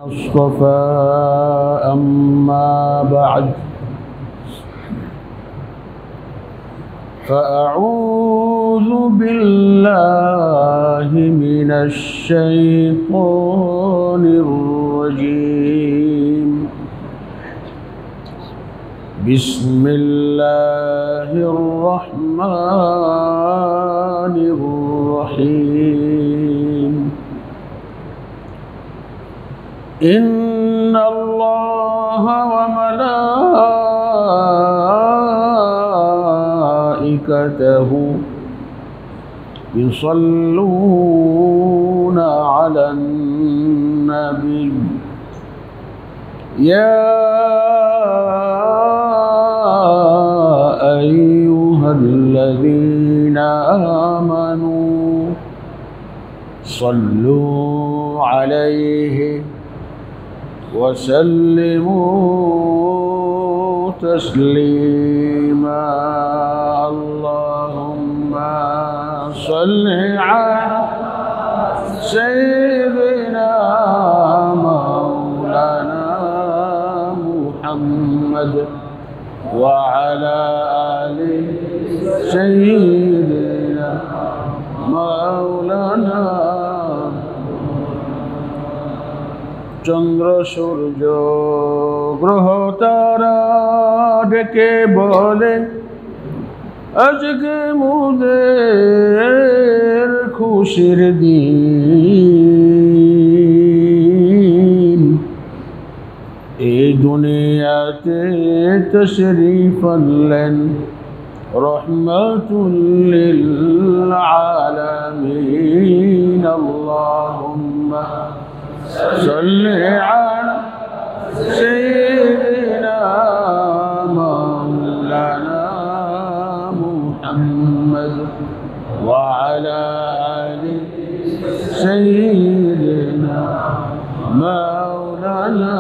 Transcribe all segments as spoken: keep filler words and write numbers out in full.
الصفا أما بعد فأعوذ بالله من الشيطان الرجيم. بسم الله الرحمن الرحيم. إن الله وملائكته يصلون على النبي يا أيها الذين آمنوا صلوا عليه وسلموا تسليما. اللهم صل على سيدنا مولانا محمد وعلى آل سيدنا مولانا। চন্দ্র সূর্য গ্রহ তারা ডেকে বলে আজকে মোদের খুশির দিন। এই দুনিয়াতে তশরীফ আনলেন রহমাতুল লিল আলামিন। আল্লাহুম্মা صل على سيدنا مولانا محمد وعلى آل سيدنا مولانا.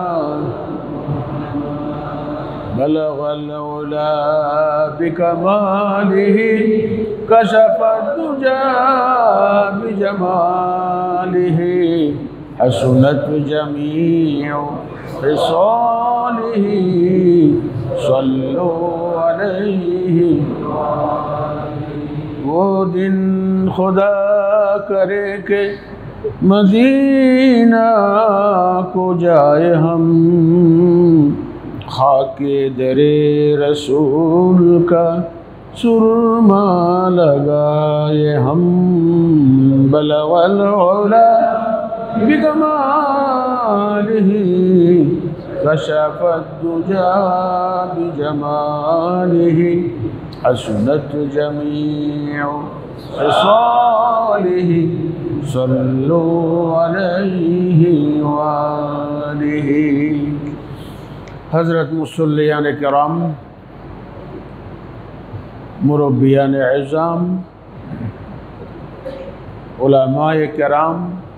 بلغ العلا بكماله كشف الدجى بجماله حسنت جميع خصاله صلوا عليه. وہ دن خدا کرے کہ مدینہ کو جائے ہم خاک در رسول کا سرما لگائے ہم. بلغ العلا بكماله كشف الدجى بجماله حسنت جميع خصاله صلوا عليه وآله. حضرت مصلیان کرام، মুরব্বিয়ান ইজাম, উলামায়ে কেরাম,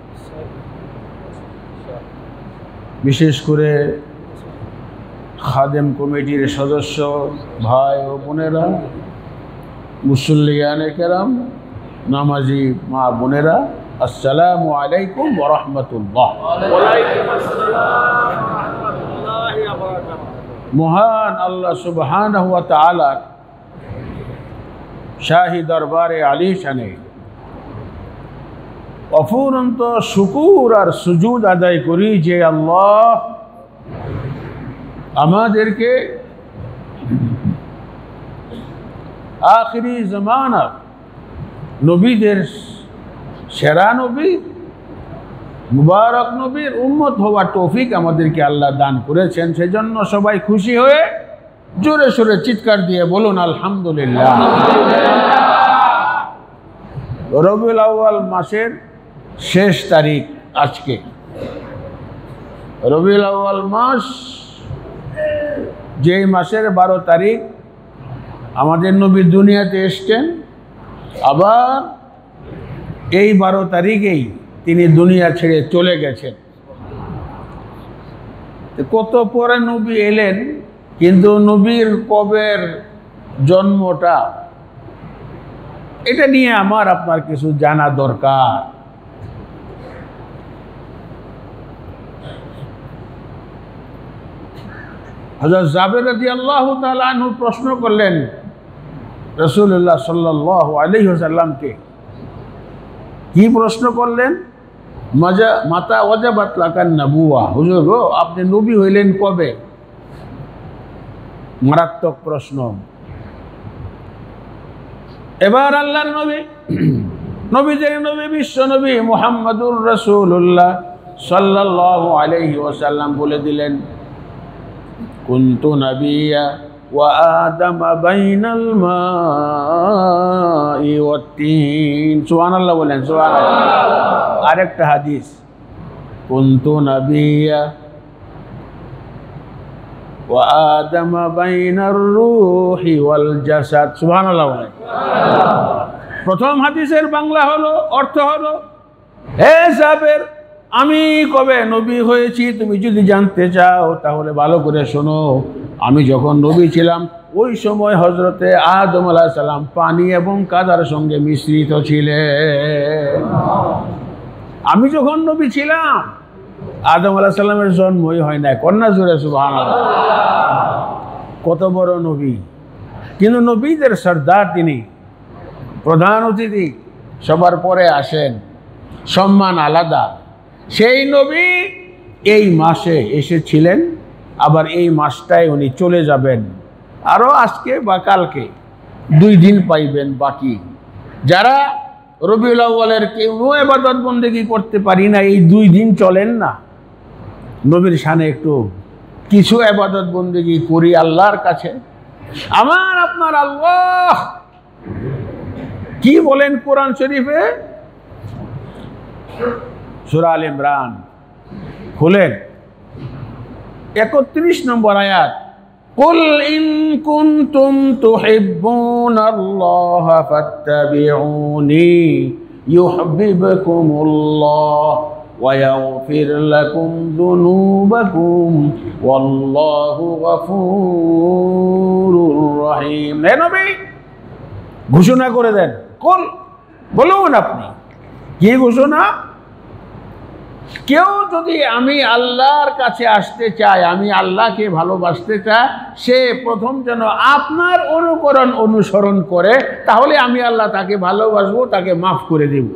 বিশেষ করে খাদেম কমিটির সদস্য ভাই ও বোনেরা, মুসল্লিয়ানে কেরাম, নামাজি মা বোনেরা, আসসালামু আলাইকুম ওয়া রাহমাতুল্লাহ। মহান আল্লাহ সুবহানাহু ওয়া তাআলা শাহী দরবারে আলিশানে অফুরন্ত শুকুর আর সুজুদ আদায় করি যে আল্লাহ আমাদেরকে আখিরি জামানার নবীদের সেরা নবী মুবারক নবীর উম্মত হওয়ার তৌফিক আমাদেরকে আল্লাহ দান করেছেন। সেজন্য সবাই খুশি হয়ে জোরে সোরে চিৎকার দিয়ে বলুন আলহামদুলিল্লাহ। রবিউল আউয়াল মাসের শেষ তারিখ আজকে। রবিউল আউয়াল মাস, যেই মাসের বারো তারিখ আমাদের নবী দুনিয়াতে এসছেন, আবার এই বারো তারিখেই তিনি দুনিয়া ছেড়ে চলে গেছেন। কত পরে নবী এলেন, কিন্তু নবীর কবের জন্মটা এটা নিয়ে আমার আপনার কিছু জানা দরকার। হযরত জাবের রাদিয়াল্লাহু তাআলা আনহু প্রশ্ন করলেন রাসূলুল্লাহ সাল্লাল্লাহু আলাইহি ওয়াসাল্লামকে। কি প্রশ্ন করলেন? মাজা মাতা ওয়াজাবাত লাকান নবুয়া, হুজুর গো আপনি নবী হইলেন কবে? মারাত্মক প্রশ্ন। এবার আল্লাহর নবী নবীদের নবী বিশ্ব নবী মুহাম্মদুর রাসূলুল্লাহ সাল্লাল্লাহু আলাইহি ওয়াসাল্লাম বলে দিলেন, কুনতু নাবিয়্যা ওয়া আদম বাইনাল মাই ওয়াত তিন। সুবহানাল্লাহ বলেন, সুবহানাল্লাহ। আরেকটা হাদিস, কুনতু নাবিয়্যা ওয়া আদম বাইনার রূহি ওয়াল জাসাদ। সুবহানাল্লাহ বলেন। প্রথম হাদিসের বাংলা হলো, অর্থ হলো, হে জাবের আমি কবে নবী হয়েছি তুমি যদি জানতে চাও তাহলে ভালো করে শোনো। আমি যখন নবী ছিলাম ওই সময় হযরতে আদম আলাইহিস সালাম পানি এবং কাদার সঙ্গে মিশ্রিত ছিলেন। আমি যখন নবী ছিলাম আদম আলাইহিস সালামের জন্মই হয় নাই। কন্যা জোরে সুবহানাল্লাহ। কত বড় নবী, কিন্তু নবীদের সর্দার তিনি, প্রধান অতিথি, সবার পরে আসেন, সম্মান আলাদা। সেই নবী এই মাসে এসেছিলেন, আবার এই মাসটায় উনি চলে যাবেন। আরও আজকে বা কালকে দুই দিন পাইবেন বাকি। যারা রবিউল আউয়ালের কেউ ইবাদত বন্দেগী করতে পারি না, এই দুই দিন চলেন না, নবীর শানে একটু কিছু ইবাদত বন্দেগী করি আল্লাহর কাছে। আমার আপনার আল্লাহ কি বলেন কোরআন শরীফে? সূরা আল ইমরান খুলেন, একত্রিশ নম্বর আয়াত। কুল ইন কুনতুম তুহিব্বুনাল্লাহা ফাত্তাবিউনি ইউহিব্বুকুমুল্লাহ ওয়া ইয়াগফির লাকুম যুনুবাকুম ওয়াল্লাহু গফুরুর রহিম। হে নবী ঘোষণা করে দেন, কুল বলুন আপনি কি ঘোষণা? কেউ যদি আমি আল্লাহর কাছে আসতে চায়, আমি আল্লাহকে ভালোবাসতে চাই, সে প্রথম যেন আপনার অনুকরণ অনুসরণ করে, তাহলে আমি আল্লাহ তাকে ভালোবাসবো, তাকে মাফ করে দেব।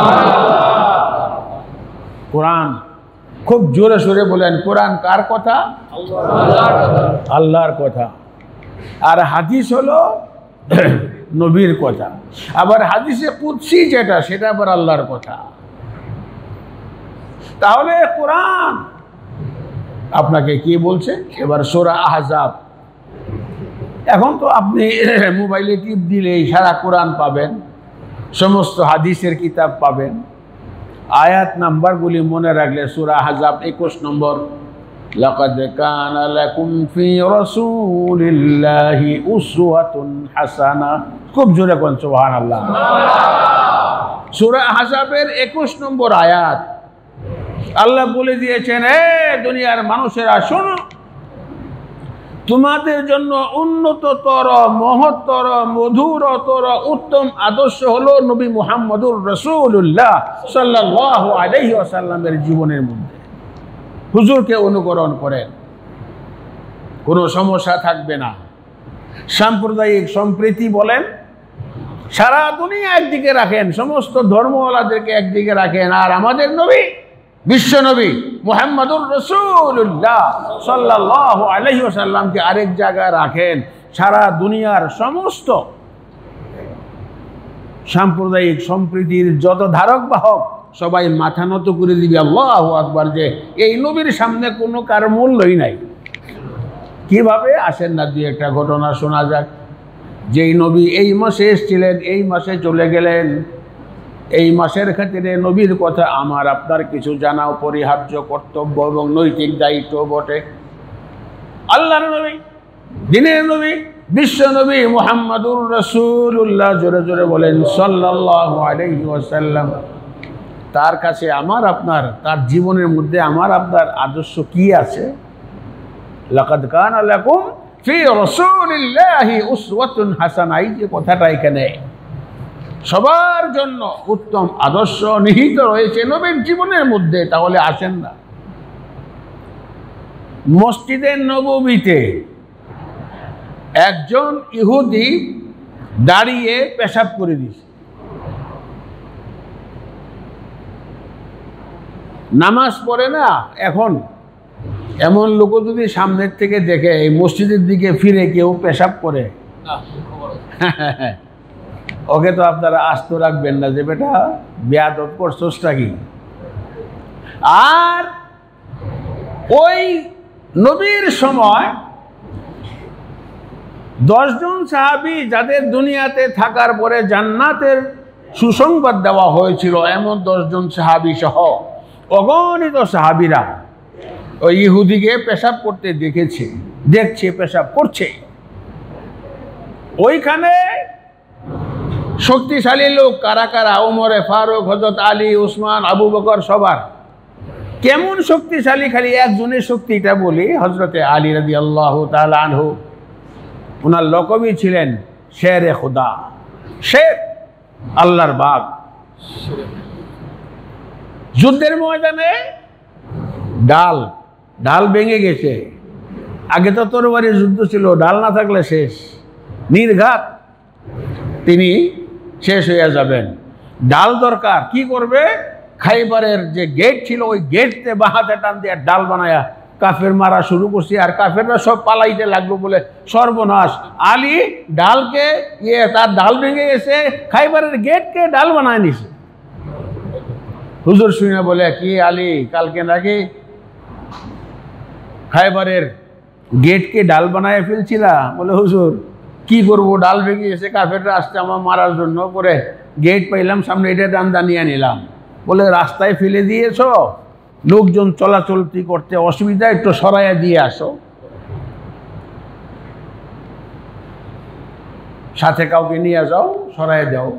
কোরআন খুব জোরে সোরে বলেন, কোরআন কার কথা? আল্লাহর কথা। আর হাদিস হলো নবীর কথা। আবার হাদিসে কুদসি যেটা, সেটা আবার আল্লাহর কথা। তাহলে কোরআন আপনাকে কি বলছে? এবার সূরা আহজাব। এখন তো আপনি মোবাইলে টিপ দিলেই সারা কোরআন পাবেন, সমস্ত হাদিসের কিতাব পাবেন। আয়াত নাম্বারগুলি মনে রাখলে সূরা আহজাব একুশ নম্বর, লাকাদ কানা লাকুম ফি রাসূলিল্লাহি উসওয়াতুন হাসানা। খুব জোরে কোন সুবহানাল্লাহ। সূরা আহজাবের একুশ নম্বর আয়াত আল্লাহ বলে দিয়েছেন, হে দুনিয়ার মানুষেরা শোনো, তোমাদের জন্য উন্নততর, মহত্তর, মধুরতর, উত্তম আদর্শ হলো নবী মুহাম্মদুর রাসূলুল্লাহ সাল্লাল্লাহু আলাইহি ওয়াসাল্লামের জীবনের মধ্যে হুজুরকে অনুকরণ করেন, কোনো সমস্যা থাকবে না। সাম্প্রদায়িক সম্প্রীতি বলেন, সারা দুনিয়া একদিকে রাখেন, সমস্ত ধর্মওয়ালাদেরকে একদিকে রাখেন, আর আমাদের নবী বিশ্ব নবী মুহাম্মদুর রাসূলুল্লাহ সাল্লাল্লাহু আলাইহি ওয়াসাল্লামকে আরেক জায়গায় রাখেন। সারা দুনিয়ার সমস্ত সাম্প্রদায়িক সম্প্রীতির যত ধারক বাহক সবাই মাথা নত করে দিবে আল্লাহু আকবার, যে এই নবীর সামনে কোনো কার মূল্যই নাই। কিভাবে? আসেন না দুই একটা ঘটনা শোনা যাক। যেই নবী এই মাসে এসেছিলেন, এই মাসে চলে গেলেন, এই মাসের ক্ষেত্রে নবীর কথা আমার আপনার কিছু জানা অপরিহার্য কর্তব্য এবং নৈতিক দায়িত্ব বটে। আল্লাহর নবী, দিনের নবী, বিশ্ব নবী মুহাম্মদুর রাসূলুল্লাহ, জোরে জোরে বলেন সাল্লাল্লাহু আলাইহি ওয়াসাল্লাম। তার কাছে আমার আপনার, তার জীবনের মধ্যে আমার আপনার আদর্শ কি আছে? লাকাদ কানা লাকুম ফি রাসূলিল্লাহি উসওয়াতুন হাসানা, এই যে কথাটা এখানে সবার জন্য উত্তম আদর্শ নিহিত রয়েছে নবীর জীবনের মধ্যে। তাহলে আসেন না, মসজিদে নববীতে একজন ইহুদি দাঁড়িয়ে পেশাব করে দিয়েছে। নামাজ পড়ে না, এখন এমন লোক যদি সামনের থেকে দেখে এই মসজিদের দিকে ফিরে কেউ পেশাব করে, ওকে তো আপনারা আস্ত রাখবেন না যে বেটা বেয়াদব করছসটা কি। আর ওই নবীর সময় দশজন সাহাবী যাদের দুনিয়াতে থাকার পরে জান্নাতের সুসংবাদ দেওয়া হয়েছিল, এমন দশজন সাহাবী সহ অগণিত সাহাবীরা ওই ইহুদিকে পেশাব করতে দেখেছে, দেখছে পেশাব করছে। ওইখানে শক্তিশালী লোক কারা কারা? ওমরে ফারুক, হযরত আলী, উসমান, আবু বকর, সবার। কেমন শক্তিশালী? খালি একজনের শক্তিটা বলি, হযরতে আলী রাদিয়াল্লাহু তাআলা আনহু, ওনার লকবই ছিলেন শেরে খুদা, শের, আল্লাহর বাঘ। যুদ্ধের ময়দানে ডাল ডাল ভেঙে গেছে। আগে তো তরবারির যুদ্ধ ছিল, ডাল না থাকলে শেষ, নির্ঘাত তিনি শেষ হয়ে যাবেন। ডাল দরকার, কি করবে? খাইবারের যে গেট ছিল ওই গেটতে বাহাতে টান দিয়ে ডাল বানায়া কাফের মারা শুরু করছি। আর কাফেররা সব পালাইতে লাগলো বলে সর্বনাশ। আলী ডালকে ইয়ে তার ডাল ভেঙে গেছে, খাইবারের গেটকে ডাল বানায় নিছে। হুজুর শুনে বলে, কি আলী কালকে নাকি খাইবারের গেটকে ডাল বানায় ফেলছিলা? বলে হুজুর কি করবো, ডাল ভেঙে গেছে, কাফেররা আসছে আমার মারার জন্য, পরে গেট পাইলাম সামনে, এটা ডান দানিয়ে নিলাম। বলে রাস্তায় ফেলে দিয়েছ, লোকজন চলাচলতি করতে অসুবিধা, একটু সরাইয়া দিয়ে আসো। সাথে কাউকে নিয়ে যাও, সরাইয়া যাও।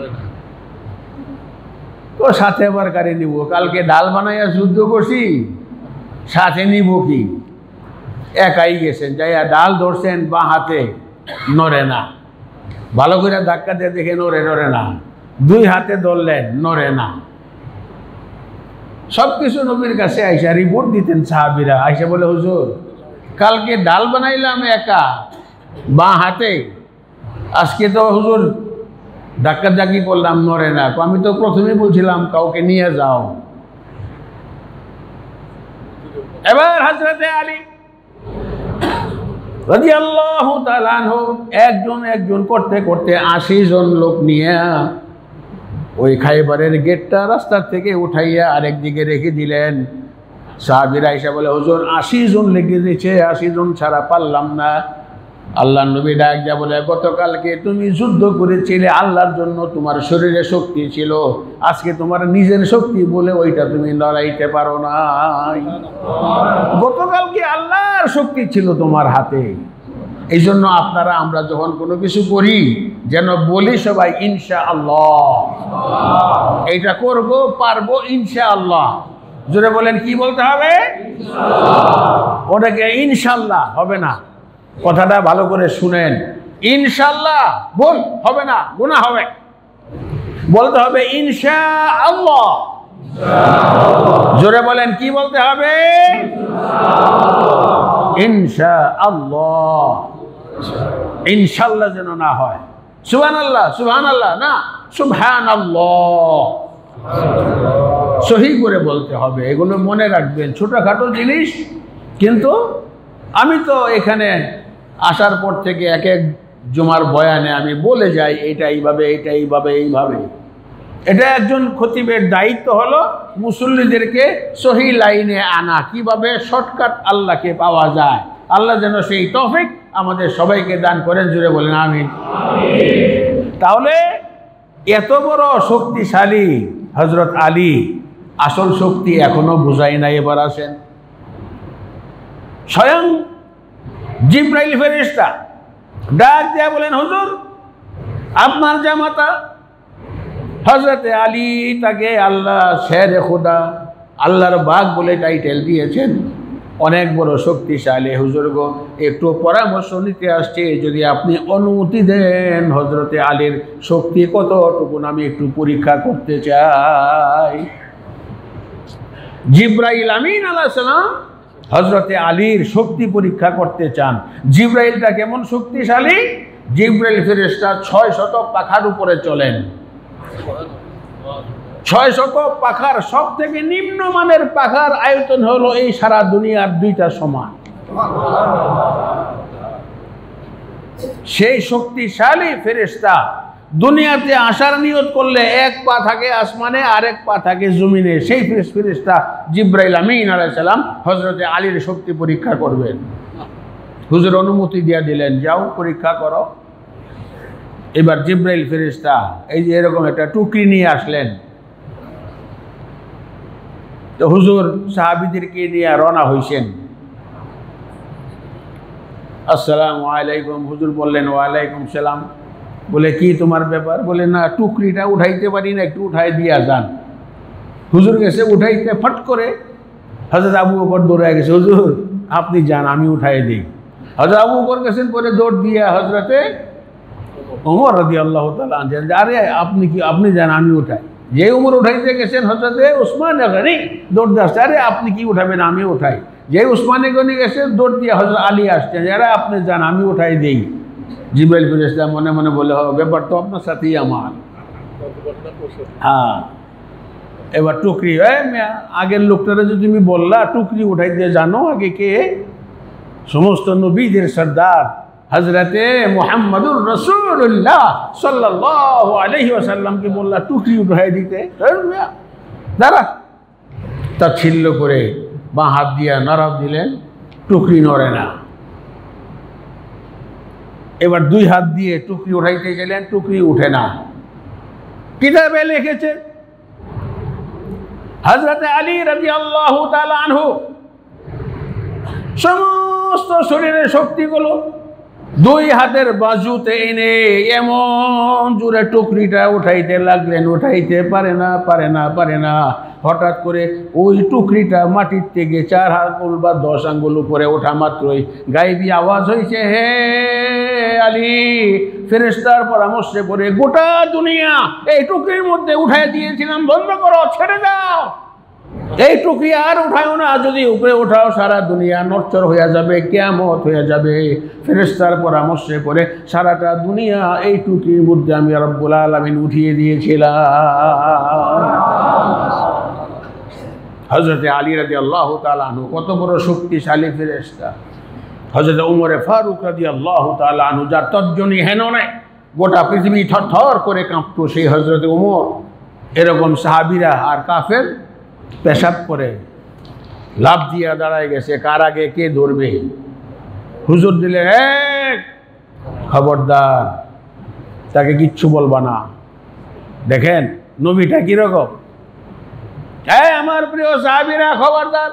তো সাথে আবার কারে নিব? কালকে ডাল বানাইয়া যুদ্ধ করছি, সাথে নিব কি? একাই গেছেন, যাইয়া ডাল ধরছেন বা হাতে, নড়ে না। ভালো করে ধাক্কা দিয়ে দেখে নড়ে নড়ে না। দুই হাতে ধরলেন, নড়ে না। সব কিছু নবীর কাছে আইসা রিপোর্ট দিতেন সাহাবীরা। আইসা বলে, হুজুর কালকে ডাল বানাইলাম একা বাঁ হাতে, আজকে তো হুজুর ধাক্কা ধাক্কি করলাম, নড়ে না। আমি তো প্রথমেই বলছিলাম কাউকে নিয়ে যাও। এবার হযরতে আলী রাদিয়াল্লাহু তাআলা আনহু একজন একজন করতে করতে আশি জন লোক নিয়ে ওই খাইবারের গেটটা রাস্তার থেকে উঠাইয়া আরেক দিকে রেখে দিলেন। সাহাবীরা এসে বলে, হুজুর আশি জন লেগে দিয়েছে, আশি জন ছাড়া পারলাম না। আল্লাহ নবী ডাক যা বলে, গতকালকে তুমি যুদ্ধ করেছিলে আল্লাহর জন্য, তোমার শরীরে শক্তি ছিল, আজকে তোমার নিজের শক্তি বলে ওইটা তুমি লড়াইতে পারো না। গতকালকে আল্লাহর শক্তি ছিল তোমার হাতে। এই জন্য আপনারা আমরা যখন কোনো কিছু করি যেন বলি সবাই ইনশাআল্লাহ, এইটা করব পারবো ইনশাআল্লাহ। জোরে বলেন, কি বলতে হবে? ওটাকে ইনশাআল্লাহ হবে না। কথাটা ভালো করে শুনেন, ইনশাআল্লাহ বল হবে না, গুনাহ হবে। বলতে হবে ইনশাআল্লাহ। জোরে বলেন, কি বলতে হবে? ইনশাআল্লাহ। ইনশাআল্লাহ যেন না হয় সুবহানাল্লাহ, সুবহানাল্লাহ না, সুবহানাল্লাহ। সহি করে বলতে হবে। এগুলো মনে রাখবেন, ছোটখাটো জিনিস, কিন্তু আমি তো এখানে আসার পর থেকে এক এক জুমার বয়ানে আমি বলে যাই এটা এইভাবে, এটা এইভাবে, এইভাবে। এটা একজন খতিবের দায়িত্ব হলো মুসল্লিদেরকে সহি লাইনে আনা, কিভাবে শর্টকাট আল্লাহকে পাওয়া যায়। আল্লাহ যেন সেই তৌফিক আমাদের সবাইকে দান করেন। জুড়ে বলেন আমিন। তাহলে এত বড় শক্তিশালী হযরত আলী, আসল শক্তি এখনো বোঝাই নাই। এবার আসেন, স্বয়ং জিবরাইল ফেরেশতা ডাক দিয়া বলেন, হুজুর আপনার জামাতা হযরতে আলী, তাকে আল্লাহ শেরে খুদা, আল্লাহর বাঘ বলে টাইটেল দিয়েছেন, অনেক বড় শক্তিশালী। হুজুর গো, একটু পরামর্শ নিতে আসছে, যদি আপনি অনুমতি দেন হযরতে আলীর শক্তি কতটুকু আমি একটু পরীক্ষা করতে চাই। জিবরাইল আমিন আলাইহিস সালাম হযরতে আলীর শক্তি পরীক্ষা করতে চান। জিবরাইলটা কেমন শক্তিশালী? জিবরাইল ফেরেশতা ছয় শত পাখার উপরে চলেন। ছয় শত পাখার সব থেকে নিম্নমানের পাখার আয়তন হলো এই সারা দুনিয়ার দুইটা সমান। সেই শক্তিশালী ফেরেশতা দুনিয়াতে আসার নিয়ত করলে এক পা থাকে আসমানে, আরেক পা থাকে জমিনে। সেই ফেরেশতা জিবরাইল আমিন আলাইহিস সালাম হযরতে আলীর শক্তি পরীক্ষা করবেন। হুজুর অনুমতি দিয়ে দিলেন, যাও পরীক্ষা করো। এবার জিবরাইল ফেরেশতা এই যে এরকম একটা টুকরি নিয়ে আসলেন। তো হুজুর সাহাবীদেরকে নিয়ে রওনা হইছেন। আসসালামু আলাইকুম। হুজুর বললেন ওয়ালাইকুম সালাম। বলে কি তোমার ব্যাপার? বলে না, টুকরিটা উঠাইতে পারি না, একটু উঠাই দিয়া যান। হুজুর গেছে উঠাইতে, ফট করে হযরত আবু বকর দৌড়ে গেছে, হুজুর আপনি যান, আমি উঠাই দিই। হযরত আবু বকর গেছেন, পরে দৌড় দিয়া হযরতে ওমর রাদিয়াল্লাহু তাআলা আনছেন, আরে আপনি কি, আপনি যান, আমি উঠাই। যে উমর উঠাইতে গেছেন হযরতে উসমান গনি দৌড় দিয়ে আসছে, আরে আপনি কি উঠাবেন, আমি উঠাই। যে উসমান গনি গেছে দৌড় দিয়ে হযরত আলী আসছেন, আরে আপনি যান, আমি উঠাই দিই। জিবরাইল ফেরেশতা মনে মনে বলে, হবে ব্যাপার তো আপনার সাথেই আমার। হ্যাঁ, এবার টুকরি, আগের লোকটারে যদি তুমি বললা টুকরি উঠাইতে জানো, আগে কে? সমস্ত নবীদের সর্দার হযরতে মুহাম্মদুর রাসূলুল্লাহ সাল্লাল্লাহু আলাইহি ওয়াসাল্লামকে বললা টুকরি উঠাই দিতে। দাঁড়া, তাচ্ছিল্য করে বাঁ হাত দিয়া নরম দিলেন, টুকরি নড়ে না। এবার দুই হাত দিয়ে টুকরি উঠাইতে গেলেন, টুকরি উঠে না। কিতাবে লিখেছে হযরতে আলী রাদিয়াল্লাহু তাআলা আনহু সমস্ত শরীরের শক্তিগুলো দুই হাতের বাজুতে এনে এমন জোরে টুকরিটা উঠাইতে লাগলেন, উঠাইতে পারে না, পারে না, পারে না। হঠাৎ করে ওই টুকরিটা মাটির থেকে চার আঙ্গুল বা দশ আঙ্গুল উপরে ওঠা মাত্রই গায়েবী আওয়াজ হয়েছে, হে আলী, ফেরেশতার পরামর্শে পড়ে গোটা দুনিয়া এই টুকরির মধ্যে উঠাই দিয়েছিলাম, বন্ধ করো, ছেড়ে দাও। এই টুকরি আর উঠাও না, যদি উপরে উঠাও সারা দুনিয়া নড়চড় হয়ে যাবে, কিয়ামত হয়ে যাবে। ফেরেশতার পরামর্শে পড়ে সারাটা দুনিয়া এই টুকরির মধ্যে আমি রব্বুল আলামিন উঠিয়ে দিয়েছিলাম। হযরতে আলী রাদিয়াল্লাহু তাআলা আনহু কত বড় শক্তিশালী ফেরেশতা। হযরত উমরে ফারুক রাদিয়াল্লাহু তাআলা আনহু, যার তর্জনী হেন নাই, গোটা পৃথিবী থরথর করে কাঁপতো, সেই হযরত উমর এরকম সাহাবীরা আর কাফের পেশাব করে লাভ দিয়া দাঁড়ায় গেছে, কার আগে কে ধরবে। হুজুর দিলে, এক খবরদার, তাকে কিচ্ছু বলবা না। দেখেন নবীটা কিরকম। হ্যাঁ আমার প্রিয় সাহাবীরা, খবরদার,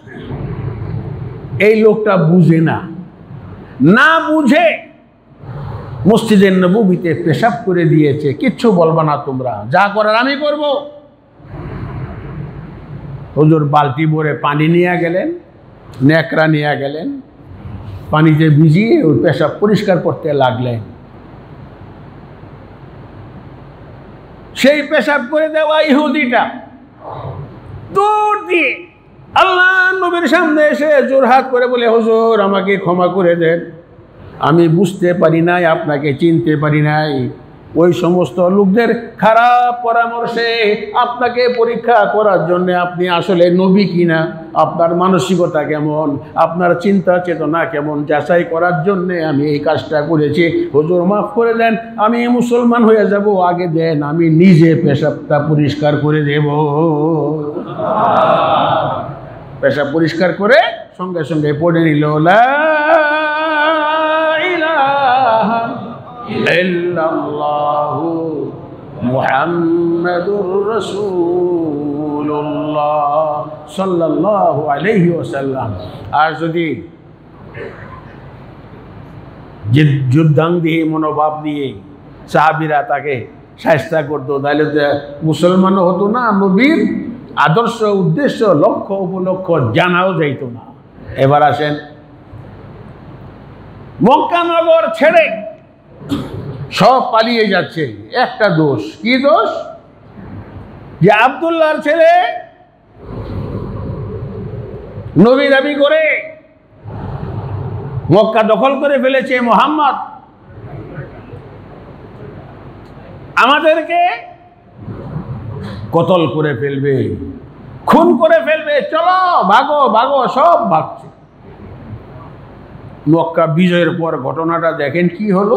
এই লোকটা বুঝে না, না বুঝে মসজিদের নববীতে পেশাব করে দিয়েছে, কিচ্ছু বলবা না তোমরা, যা করার আমি করব। হুজুর বালতি ভরে পানি নিয়ে গেলেন, নেকড়া নিয়ে গেলেন, পানিতে ভিজিয়ে ওই পেশাব পরিষ্কার করতে লাগলেন। সেই পেশাব করে দেওয়া ইহুদিটা দৌড় দিয়ে আল্লাহ নবীর সামনে এসে জোরহাত করে বলে, হুজুর আমাকে ক্ষমা করে দেন, আমি বুঝতে পারি নাই, আপনাকে চিনতে পারি নাই। ওই সমস্ত লোকদের খারাপ পরামর্শে আপনাকে পরীক্ষা করার জন্য, আপনি আসলে নবী কিনা, আপনার মানসিকতা কেমন, আপনার চিন্তা চেতনা কেমন, যাচাই করার জন্যে আমি এই কাজটা করেছি। হুজুর মাফ করে দেন, আমি মুসলমান হয়ে যাব, আগে দেন আমি নিজে পেশাবটা পরিষ্কার করে দেব। পেশাব পরিষ্কার করে সঙ্গে সঙ্গে পড়ে নিল, লা ইলাহা ইল্লাল্লাহু মুহাম্মাদুর রাসূলুল্লাহ সাল্লাল্লাহু আলাইহি ওয়াসাল্লাম। আর যদি যুদ্ধাঙ্গী মনোভাব নিয়ে সাহাবীরা তাকে শায়েস্তা করতো, তাহলে মুসলমানও হতো না, নবীর আদর্শ উদ্দেশ্য লক্ষ্য উপলক্ষ্য জানাও যাইত না। এবার আসেন, মক্কা নগর ছেড়ে সব পালিয়ে যাচ্ছে, একটা দোষ। কি দোষ? যে আব্দুল্লাহর ছেলে নবী দাবি করে মক্কা দখল করে ফেলেছে মুহাম্মদ, আমাদেরকে কতল করে ফেলবে, খুন করে ফেলবে, চলো ভাগো ভাগো, সব ভাগছে। মক্কা বিজয়ের পর ঘটনাটা দেখেন কি হলো।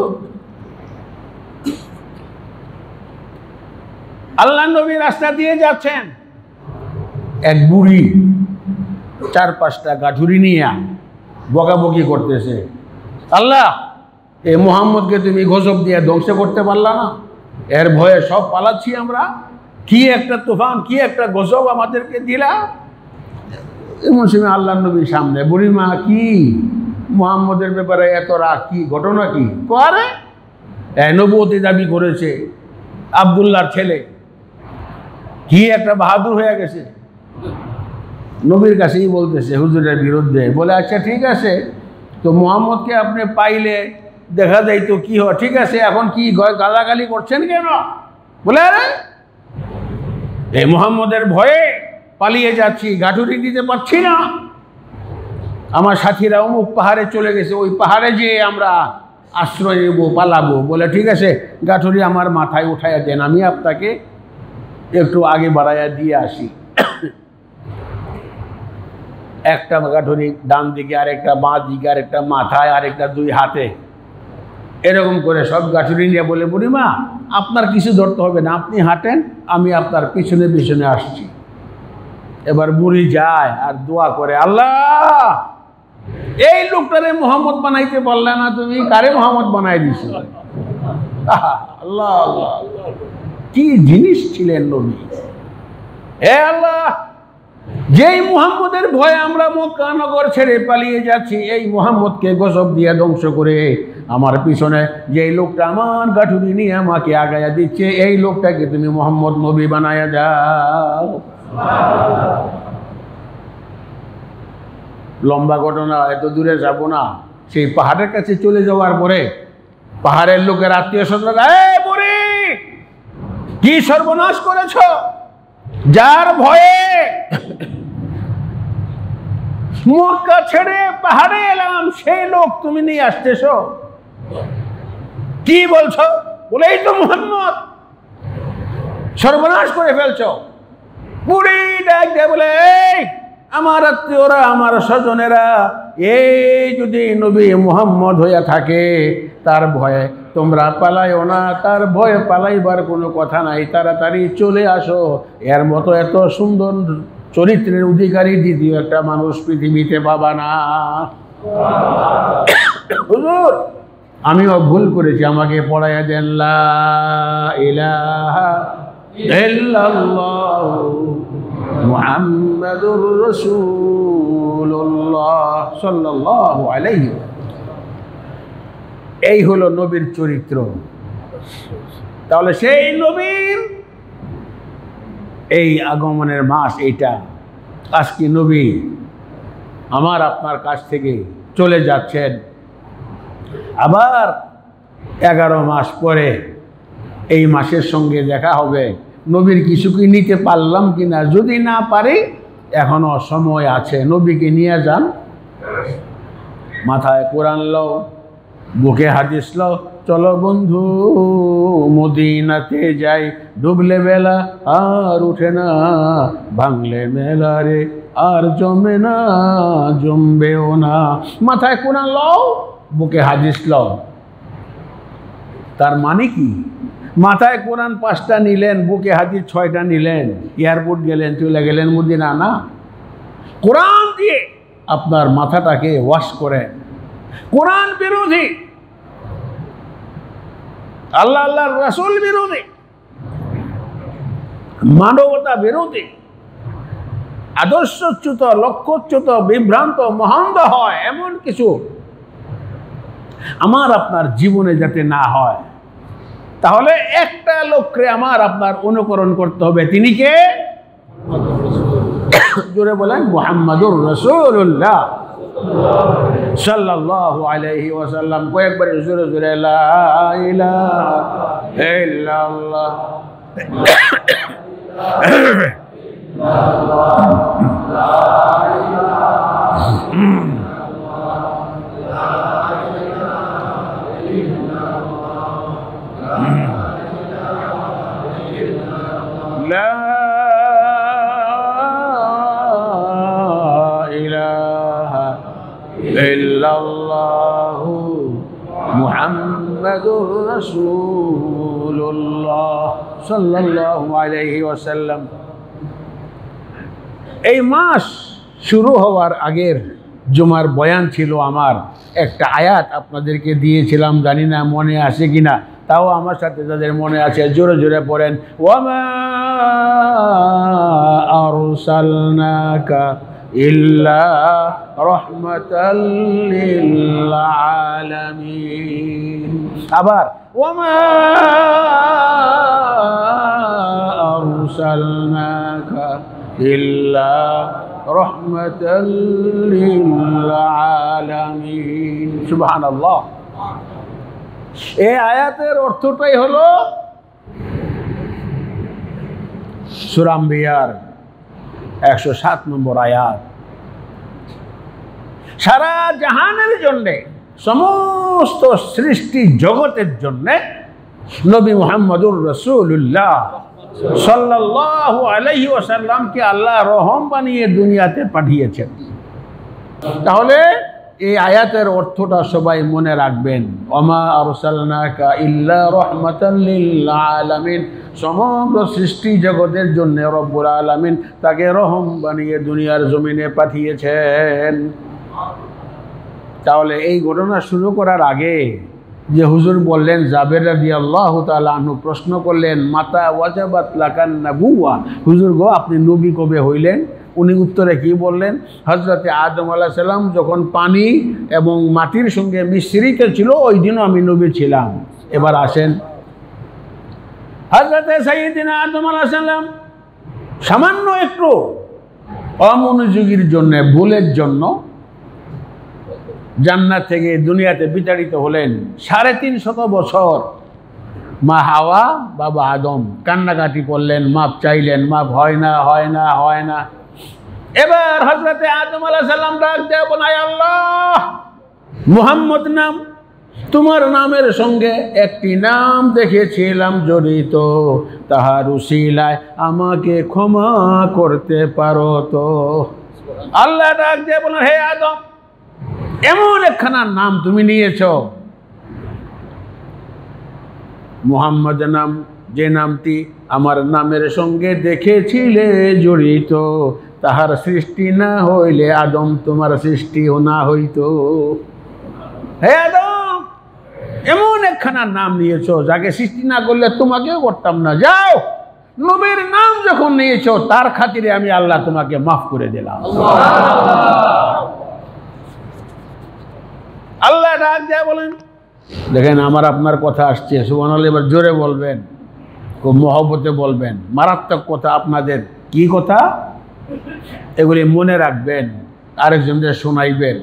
আল্লাহ নবী রাস্তা দিয়ে যাচ্ছেন, এক বুড়ি চার পাঁচটা গাঠুরি নিয়ে বকাবকি করতেছে, আল্লাহ এই মুহাম্মদকে তুমি গজব দিয়ে ধ্বংস করতে পারলা না, এর ভয়ে সব পালাচ্ছি আমরা, কি একটা তুফান, কি একটা গজব আমাদেরকে দিলা। এমন সময় আল্লাহ নবীর সামনে বুড়িমা, কি মুহাম্মদের ব্যাপারে এত রাগ, কি ঘটনা কি? করে নবুয়তি দাবি করেছে, আব্দুল্লাহর ছেলে, কি একটা বাহাদুর হয়ে গেছে। নবীর কাছেই বলতেছে হুজুরের বিরুদ্ধে, বলে আচ্ছা ঠিক আছে, তো মুহাম্মদকে আপনি পাইলে দেখা যায় তো কি হয়, ঠিক আছে এখন কি গালাগালি করছেন কেন? বলে আরে এই মুহাম্মদের ভয়ে পালিয়ে যাচ্ছি, গাঠুরি দিতে পারছি না, আমার সাথীরা অমুক পাহাড়ে চলে গেছে, ওই পাহাড়ে যেয়ে আমরা আশ্রয় নেব, পালাবো। বলে ঠিক আছে গাঠুরি আমার মাথায় উঠাইয়া দেন, আমি আপনাকে একটু আগে বাড়াইয়া দিয়ে আসি। একটা গাঠুরি ডান দিকে, আরেকটা বাঁ দিকে, আরেকটা মাথায়, আরেকটা দুই হাতে, এরকম করে সব গাঠুরি নিয়ে বলে বুড়িমা আপনার কিছু ধরতে হবে না, আপনি হাঁটেন, আমি আপনার পিছনে পিছনে আসছি। এবার বুড়ি যায় আর দোয়া করে, আল্লাহ এই লোকটারে মোহাম্মদ বানাইতে পারলে না তুমি, কারে মোহাম্মদ বানাই দিছ। আল্লাহ আল্লাহ, কি জিনিস ছিলেন নবী। হে আল্লাহ, যেই মুহাম্মদের ভয়ে আমরা মক্কা নগর ছেড়ে পালিয়ে যাচ্ছি, এই মুহাম্মদকে গজব দিয়ে ধ্বংস করে আমার পিছনে যেই লোকটা আমার গাঠুরি নিয়ে আমাকে আগায়া দিচ্ছে, এই লোকটাকে তুমি মুহাম্মদ নবী বানায়া যাও। লম্বা ঘটনা, এত দূরে যাব না। সেই পাহাড়ের কাছে চলে যাওয়ার পরে পাহাড়ের লোকের আত্মীয় স্বজনরা, এই বুড়ি কি সর্বনাশ করেছ, যার ভয়ে মক্কা ছেড়ে পাহাড়ে এলাম, সেই লোক তুমি নিয়ে আসতেছ, কি বলছো? বলে এই তো মুহাম্মদ, সর্বনাশ করে ফেলছ। বুড়ি ডাক দিয়ে বলে, এই আমার আত্মীয়রা, আমার স্বজনেরা, এই যদি নবী মুহাম্মদ হইয়া থাকে, তার ভয়ে তোমরা পালাইও না, তার ভয়ে পালাইবার কোনো কথা নাই, তাড়াতাড়ি চলে আসো। এর মতো এত সুন্দর চরিত্রের অধিকারী দ্বিতীয় একটা মানুষ পৃথিবীতে পাবা না। হুজুর আমিও ভুল করেছি, আমাকে পড়াইয়া দেন লা ইলাহা ইল্লাল্লাহ মুহাম্মাদুর রাসূলুল্লাহ সাল্লাল্লাহু আলাইহি। এই হলো নবীর চরিত্র। তাহলে সেই নবীর এই আগমনের মাস এইটা, আজকে নবী আমার আপনার কাছ থেকে চলে যাচ্ছেন, আবার এগারো মাস পরে এই মাসের সঙ্গে দেখা হবে। নবীর কিছু কি নিতে পারলাম কিনা, যদি না পারি এখনো সময় আছে, নবীকে নিয়ে যান, মাথায় কোরআন লও, বুকে হাদিস লও, চলো বন্ধু মদিনাতে যাই, ডুবলে বেলা আর উঠে না, ভাঙলে মেলা রে আর জমে না, জমবেও না। মাথায় কোরআন লও, বুকে হাদিস লও। তার মানে কি? মাথায় কোরআন পাঁচটা নিলেন, বুকে হাদিস ছয়টা নিলেন, এয়ারপোর্ট গেলেন, চলে গেলেন মদিনা না, কোরআন দিয়ে আপনার মাথাটাকে ওয়াশ করেন। কোরআন বিরোধী, আল্লাহ আল্লাহ রাসূল বিরোধী, মানবতা বিরোধী, আদর্শচ্যুত, লক্ষ্যচ্যুত, বিভ্রান্ত, মহান্ধ হয় এমন কিছু আমার আপনার জীবনে যাতে না হয়, তাহলে একটা লোককে আমার আপনার অনুকরণ করতে হবে। তিনি কে? জোরে বলেন, মুহাম্মাদুর রাসূলুল্লাহ সাল্লাল্লাহু আলাইহি ওয়াসাল্লাম। কয়েকবার জোরে জোরে লা ইলাহা ইল্লাল্লাহ। লা ইলাহা লা ইলাহা ইল্লাল্লাহু মুহাম্মাদুর রাসূলুল্লাহ সাল্লাল্লাহু আলাইহি ওয়াসাল্লাম। এই মাস শুরু হওয়ার আগের জুমার বয়ান ছিল আমার, একটা আয়াত আপনাদেরকে দিয়েছিলাম, জানি না মনে আছে কিনা, তাও আমার সাথে যাদের মনে আছে জোরে জোরে পড়েন, ওয়ামা আরসালনাকা ইল্লা রাহমাতাল লিল আলামিন। আবার ওয়ামা আরসালনাকা ইল্লা রাহমাতাল লিল আলামিন। সুবহানাল্লাহ। এই আয়াতের অর্থটাই হলো সূরা আম্বিয়ার একশো সাত নম্বর আয়াত। সারা জাহানের জন্যে, সমস্ত সৃষ্টি জগতের জন্যে নবী মুহাম্মদুর রাসূলুল্লাহ সাল্লাল্লাহু আলাইহি ওয়াসাল্লামকে আল্লাহ রহম বানিয়ে দুনিয়াতে পাঠিয়েছেন। তাহলে এই আয়াতের অর্থটা সবাই মনে রাখবেন, ওমা আরসালনাকা ইল্লা রাহমাতাল লিল আলামিন। সমগ্র সৃষ্টি জগতের জন্য রব্বুল আলামিন তাকে রহম বানিয়ে দুনিয়ার জমিনে পাঠিয়েছেন। তাহলে এই ঘটনা শুরু করার আগে যে হুজুর বললেন, জাবের রাদিয়াল্লাহু তাআলা আনহু প্রশ্ন করলেন, মাতা ওয়াজাবাত লাকান নাবুওয়া, হুজুর গো আপনি নবী কবে হইলেন? উনি উত্তরে কি বললেন, হযরতে আদম আলাইহিস সালাম যখন পানি এবং মাটির সঙ্গে মিশ্রিত ছিল ওই দিনও আমি নবী ছিলাম। এবার আসেন, হযরতে সাইয়্যিদিনা আদম আলাইহিস সালাম সামান্য একটু অমনোযোগীর জন্য, ভুলের জন্য জান্নাত থেকে দুনিয়াতে বিতাড়িত হলেন। সাড়ে তিন শত বছর মা হাওয়া বাবা আদম কান্নাকাটি করলেন, মাপ চাইলেন, মাপ হয় না হয় না হয় না। এবার হযরতে আদম আলাইহিস সালাম ডাক দিয়ে বলেন, আল্লাহ, মুহাম্মদ নাম, তোমার নামের সঙ্গে একটি নাম দেখেছিলাম জড়িত, তাহার উসিলায় আমাকে ক্ষমা করতে পারো তো? আল্লাহ ডাক দিয়ে বলেন, হে আদম, এমন একখানা নাম তুমি নিয়েছ, মুহাম্মদ নাম, যে নামটি আমার নামের সঙ্গে দেখেছিলে জড়িত, তাহার সৃষ্টি না হইলে আদম তোমার সৃষ্টিও না হইতো। হে আদম, এমন একখানা নাম নিয়েছ যাকে সৃষ্টি না করলে তোমাকেও করতাম না। যাও, নবীর নাম যখন নিয়েছ তার খাতিরে আমি আল্লাহ তোমাকে মাফ করে দিলাম। আল্লাহ ডাক দেয়া বলেন, দেখেন আমার আপনার কথা আসছে, সুবহানাল্লাহ, এবার জোরে বলবেন, খুব মহব্বতে বলবেন, মারাত্মক কথা আপনাদের। কি কথা? এগুলি মনে রাখবেন, আরেকজনদের শোনাইবেন।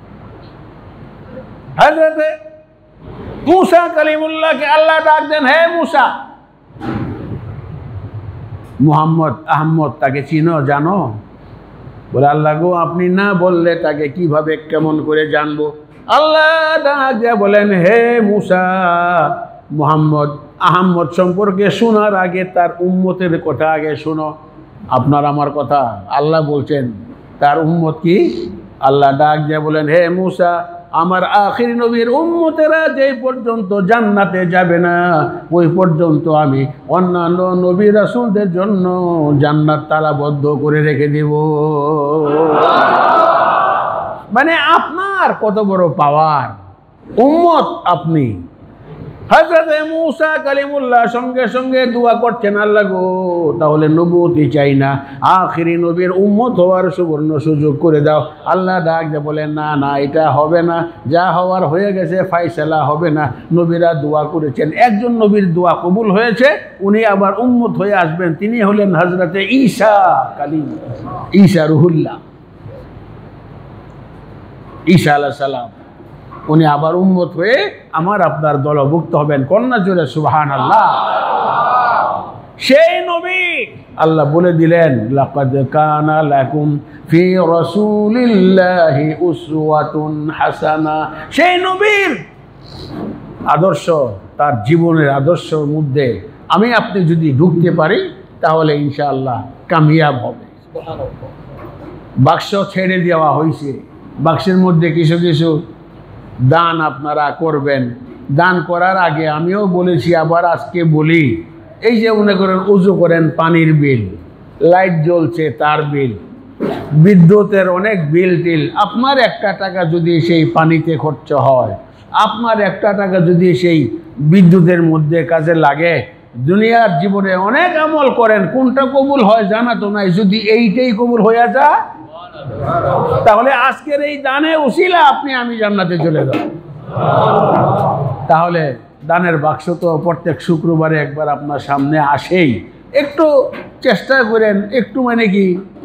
হযরতে মূসা কালিমুল্লাহকে আল্লাহ ডাক দেন, হে মূসা, মুহাম্মদ আহমদ তাকে চিনো, জানো? বলে, আল্লাহ গো, আপনি না বললে তাকে কিভাবে কেমন করে জানবো? আল্লাহ ডাক দিয়ে বলেন, হে মূসা, মুহাম্মদ আহমদ সম্পর্কে শোনার আগে তার উম্মতের কথা আগে শোনো। আপনার আমার কথা আল্লাহ বলছেন, তার উম্মত কি? আল্লাহ ডাক দিয়ে বলেন, হে মূসা, আমার আখির নবীর উম্মতেরা যে পর্যন্ত জান্নাতে যাবে না ওই পর্যন্ত আমি অন্যান্য নবী রাসূলদের জন্য জান্নাত তালাবদ্ধ করে রেখে দেব। মানে আপনার কত বড় পাওয়ার, উম্মত আপনি। হযরতে মূসা কালিমুল্লাহ সঙ্গে সঙ্গে দোয়া করছেন, আল্লাহ গো, তাহলে নবুয়তি চাই না, আখিরি নবীর উম্মত হওয়ার সুবর্ণ সুযোগ করে দাও। আল্লাহ ডাক দিয়ে বলেন, না না, এটা হবে না, যা হওয়ার হয়ে গেছে, ফাইসালা হবে না। নবীরা দোয়া করেছেন, একজন নবীর দোয়া কবুল হয়েছে, উনি আবার উম্মত হয়ে আসবেন, তিনি হলেন হযরতে ঈসা কালিম, ঈসা রুহুল্লাহ, ঈসা আলাইহিস সালাম। উনি আবার উম্মত হয়ে আমার আপনার দলভুক্ত হবেন। কন্যা জোরে সুবহানাল্লাহ। সেই নবী আল্লাহ বলে দিলেন, লাকাদ কানা লাকুম ফি রাসূলিল্লাহি উসওয়াতুন হাসানা। সেই নবীর আদর্শ, তার জীবনের আদর্শের মধ্যে আমি আপনি যদি ঢুকতে পারি তাহলে ইনশাআল্লাহ কামিয়াব হবে। বাক্স ছেড়ে দেওয়া হয়েছে, বাক্সের মধ্যে কিছু কিছু দান আপনারা করবেন। দান করার আগে আমিও বলেছি, আবার আজকে বলি, এই যে মনে করেন উজু করেন, পানির বিল, লাইট জ্বলছে তার বিল, বিদ্যুতের অনেক বিল টিল, আপনার একটা টাকা যদি সেই পানিতে খরচ হয়, আপনার একটা টাকা যদি সেই বিদ্যুতের মধ্যে কাজে লাগে, দুনিয়ার জীবনে অনেক আমল করেন, কোনটা কবুল হয় জানা তো নাই, যদি এইটাই কবুল হয়ে যায় তাহলে আজকের এই দানে উসিলা আপনি আমি জান্নাতে চলে যাব। তাহলে দানের বাক্স তো প্রত্যেক শুক্রবারে একবার আপনার সামনে আসেই, একটু চেষ্টা করেন, একটু মানে কি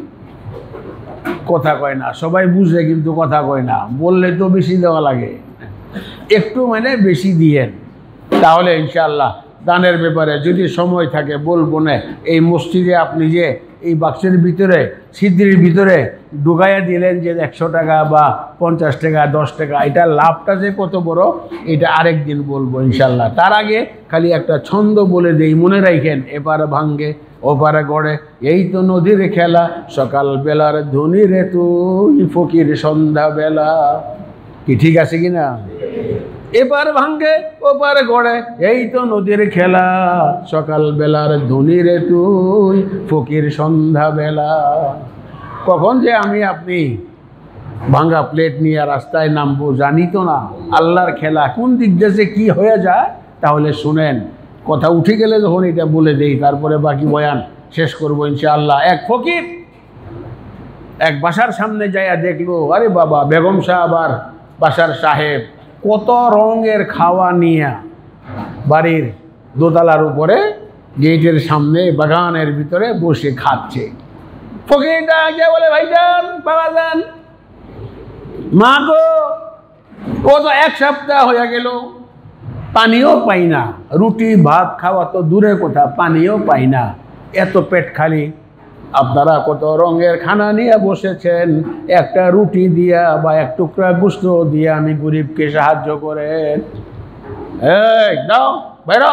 কথা কয় না, সবাই বুঝে কিন্তু কথা কয় না, বললে তো বেশি দেওয়া লাগে, একটু মানে বেশি দিয়েন, তাহলে ইনশাআল্লাহ দানের ব্যাপারে যদি সময় থাকে বলবো না। এই মসজিদে আপনি যে এই বাক্সের ভিতরে সিদ্ধির ভিতরে ঢুকাইয়া দিলেন যে একশো টাকা বা পঞ্চাশ টাকা দশ টাকা, এটা লাভটা যে কত বড় এটা আরেক দিন বলবো ইনশাল্লাহ। তার আগে খালি একটা ছন্দ বলে দেই, মনে রাখেন, এপারে ভাঙ্গে ওপারে গড়ে, এই তো নদীর খেলা, সকাল বেলার ধনী রে তুই ফকির সন্ধ্যা বেলা। কি ঠিক আছে কিনা? এপার ভাঙ্গে ওপার গড়ে, এই তো নদীর খেলা, সকাল বেলার ধনী রে তুই ফকির সন্ধ্যা বেলা। কখন যে আমি আপনি ভাঙ্গা প্লেট নিয়ে রাস্তায় নামবো জানি তো না। আল্লাহর খেলা কোন দিক দিয়ে কি হয়ে যায় তাহলে শুনেন। কথা উঠে গেলে যখন এটা বলে দেই, তারপরে বাকি বয়ান শেষ করবো ইনশাআল্লাহ। এক ফকির এক বাসার সামনে যাইয়া দেখলো, আরে বাবা, বেগম সাহেব আর বাসার সাহেব কত রঙের খাওয়া নিয়ে বাড়ির দোতলার উপরে গেটের সামনে বাগানের ভিতরে বসে খাচ্ছে। ফকিরটা আগে বলে, ভাইজান, বাবাজান, মা গো, ও তো এক সপ্তাহ হয়ে গেল, পানিও পাই না, রুটি ভাত খাওয়া তো দূরের কথা, পানিও পাই না, এত পেট খালি, আপনারা কত রঙের খানা নিয়ে বসেছেন, একটা রুটি দিয়া বা এক টুকরা গোশত দিয়ে আমি গরিবকে সাহায্য করেন। এই দাও, বেরো।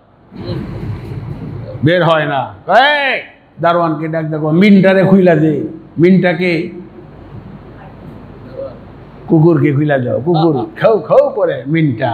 বের হয় না। এই দারোয়ানকে ডাক দেখো, মিনটারে খুইলা দে। মিনটাকে কুকুরকে খুইলা দাও। কুকুর খাও খাও করে মিনটা।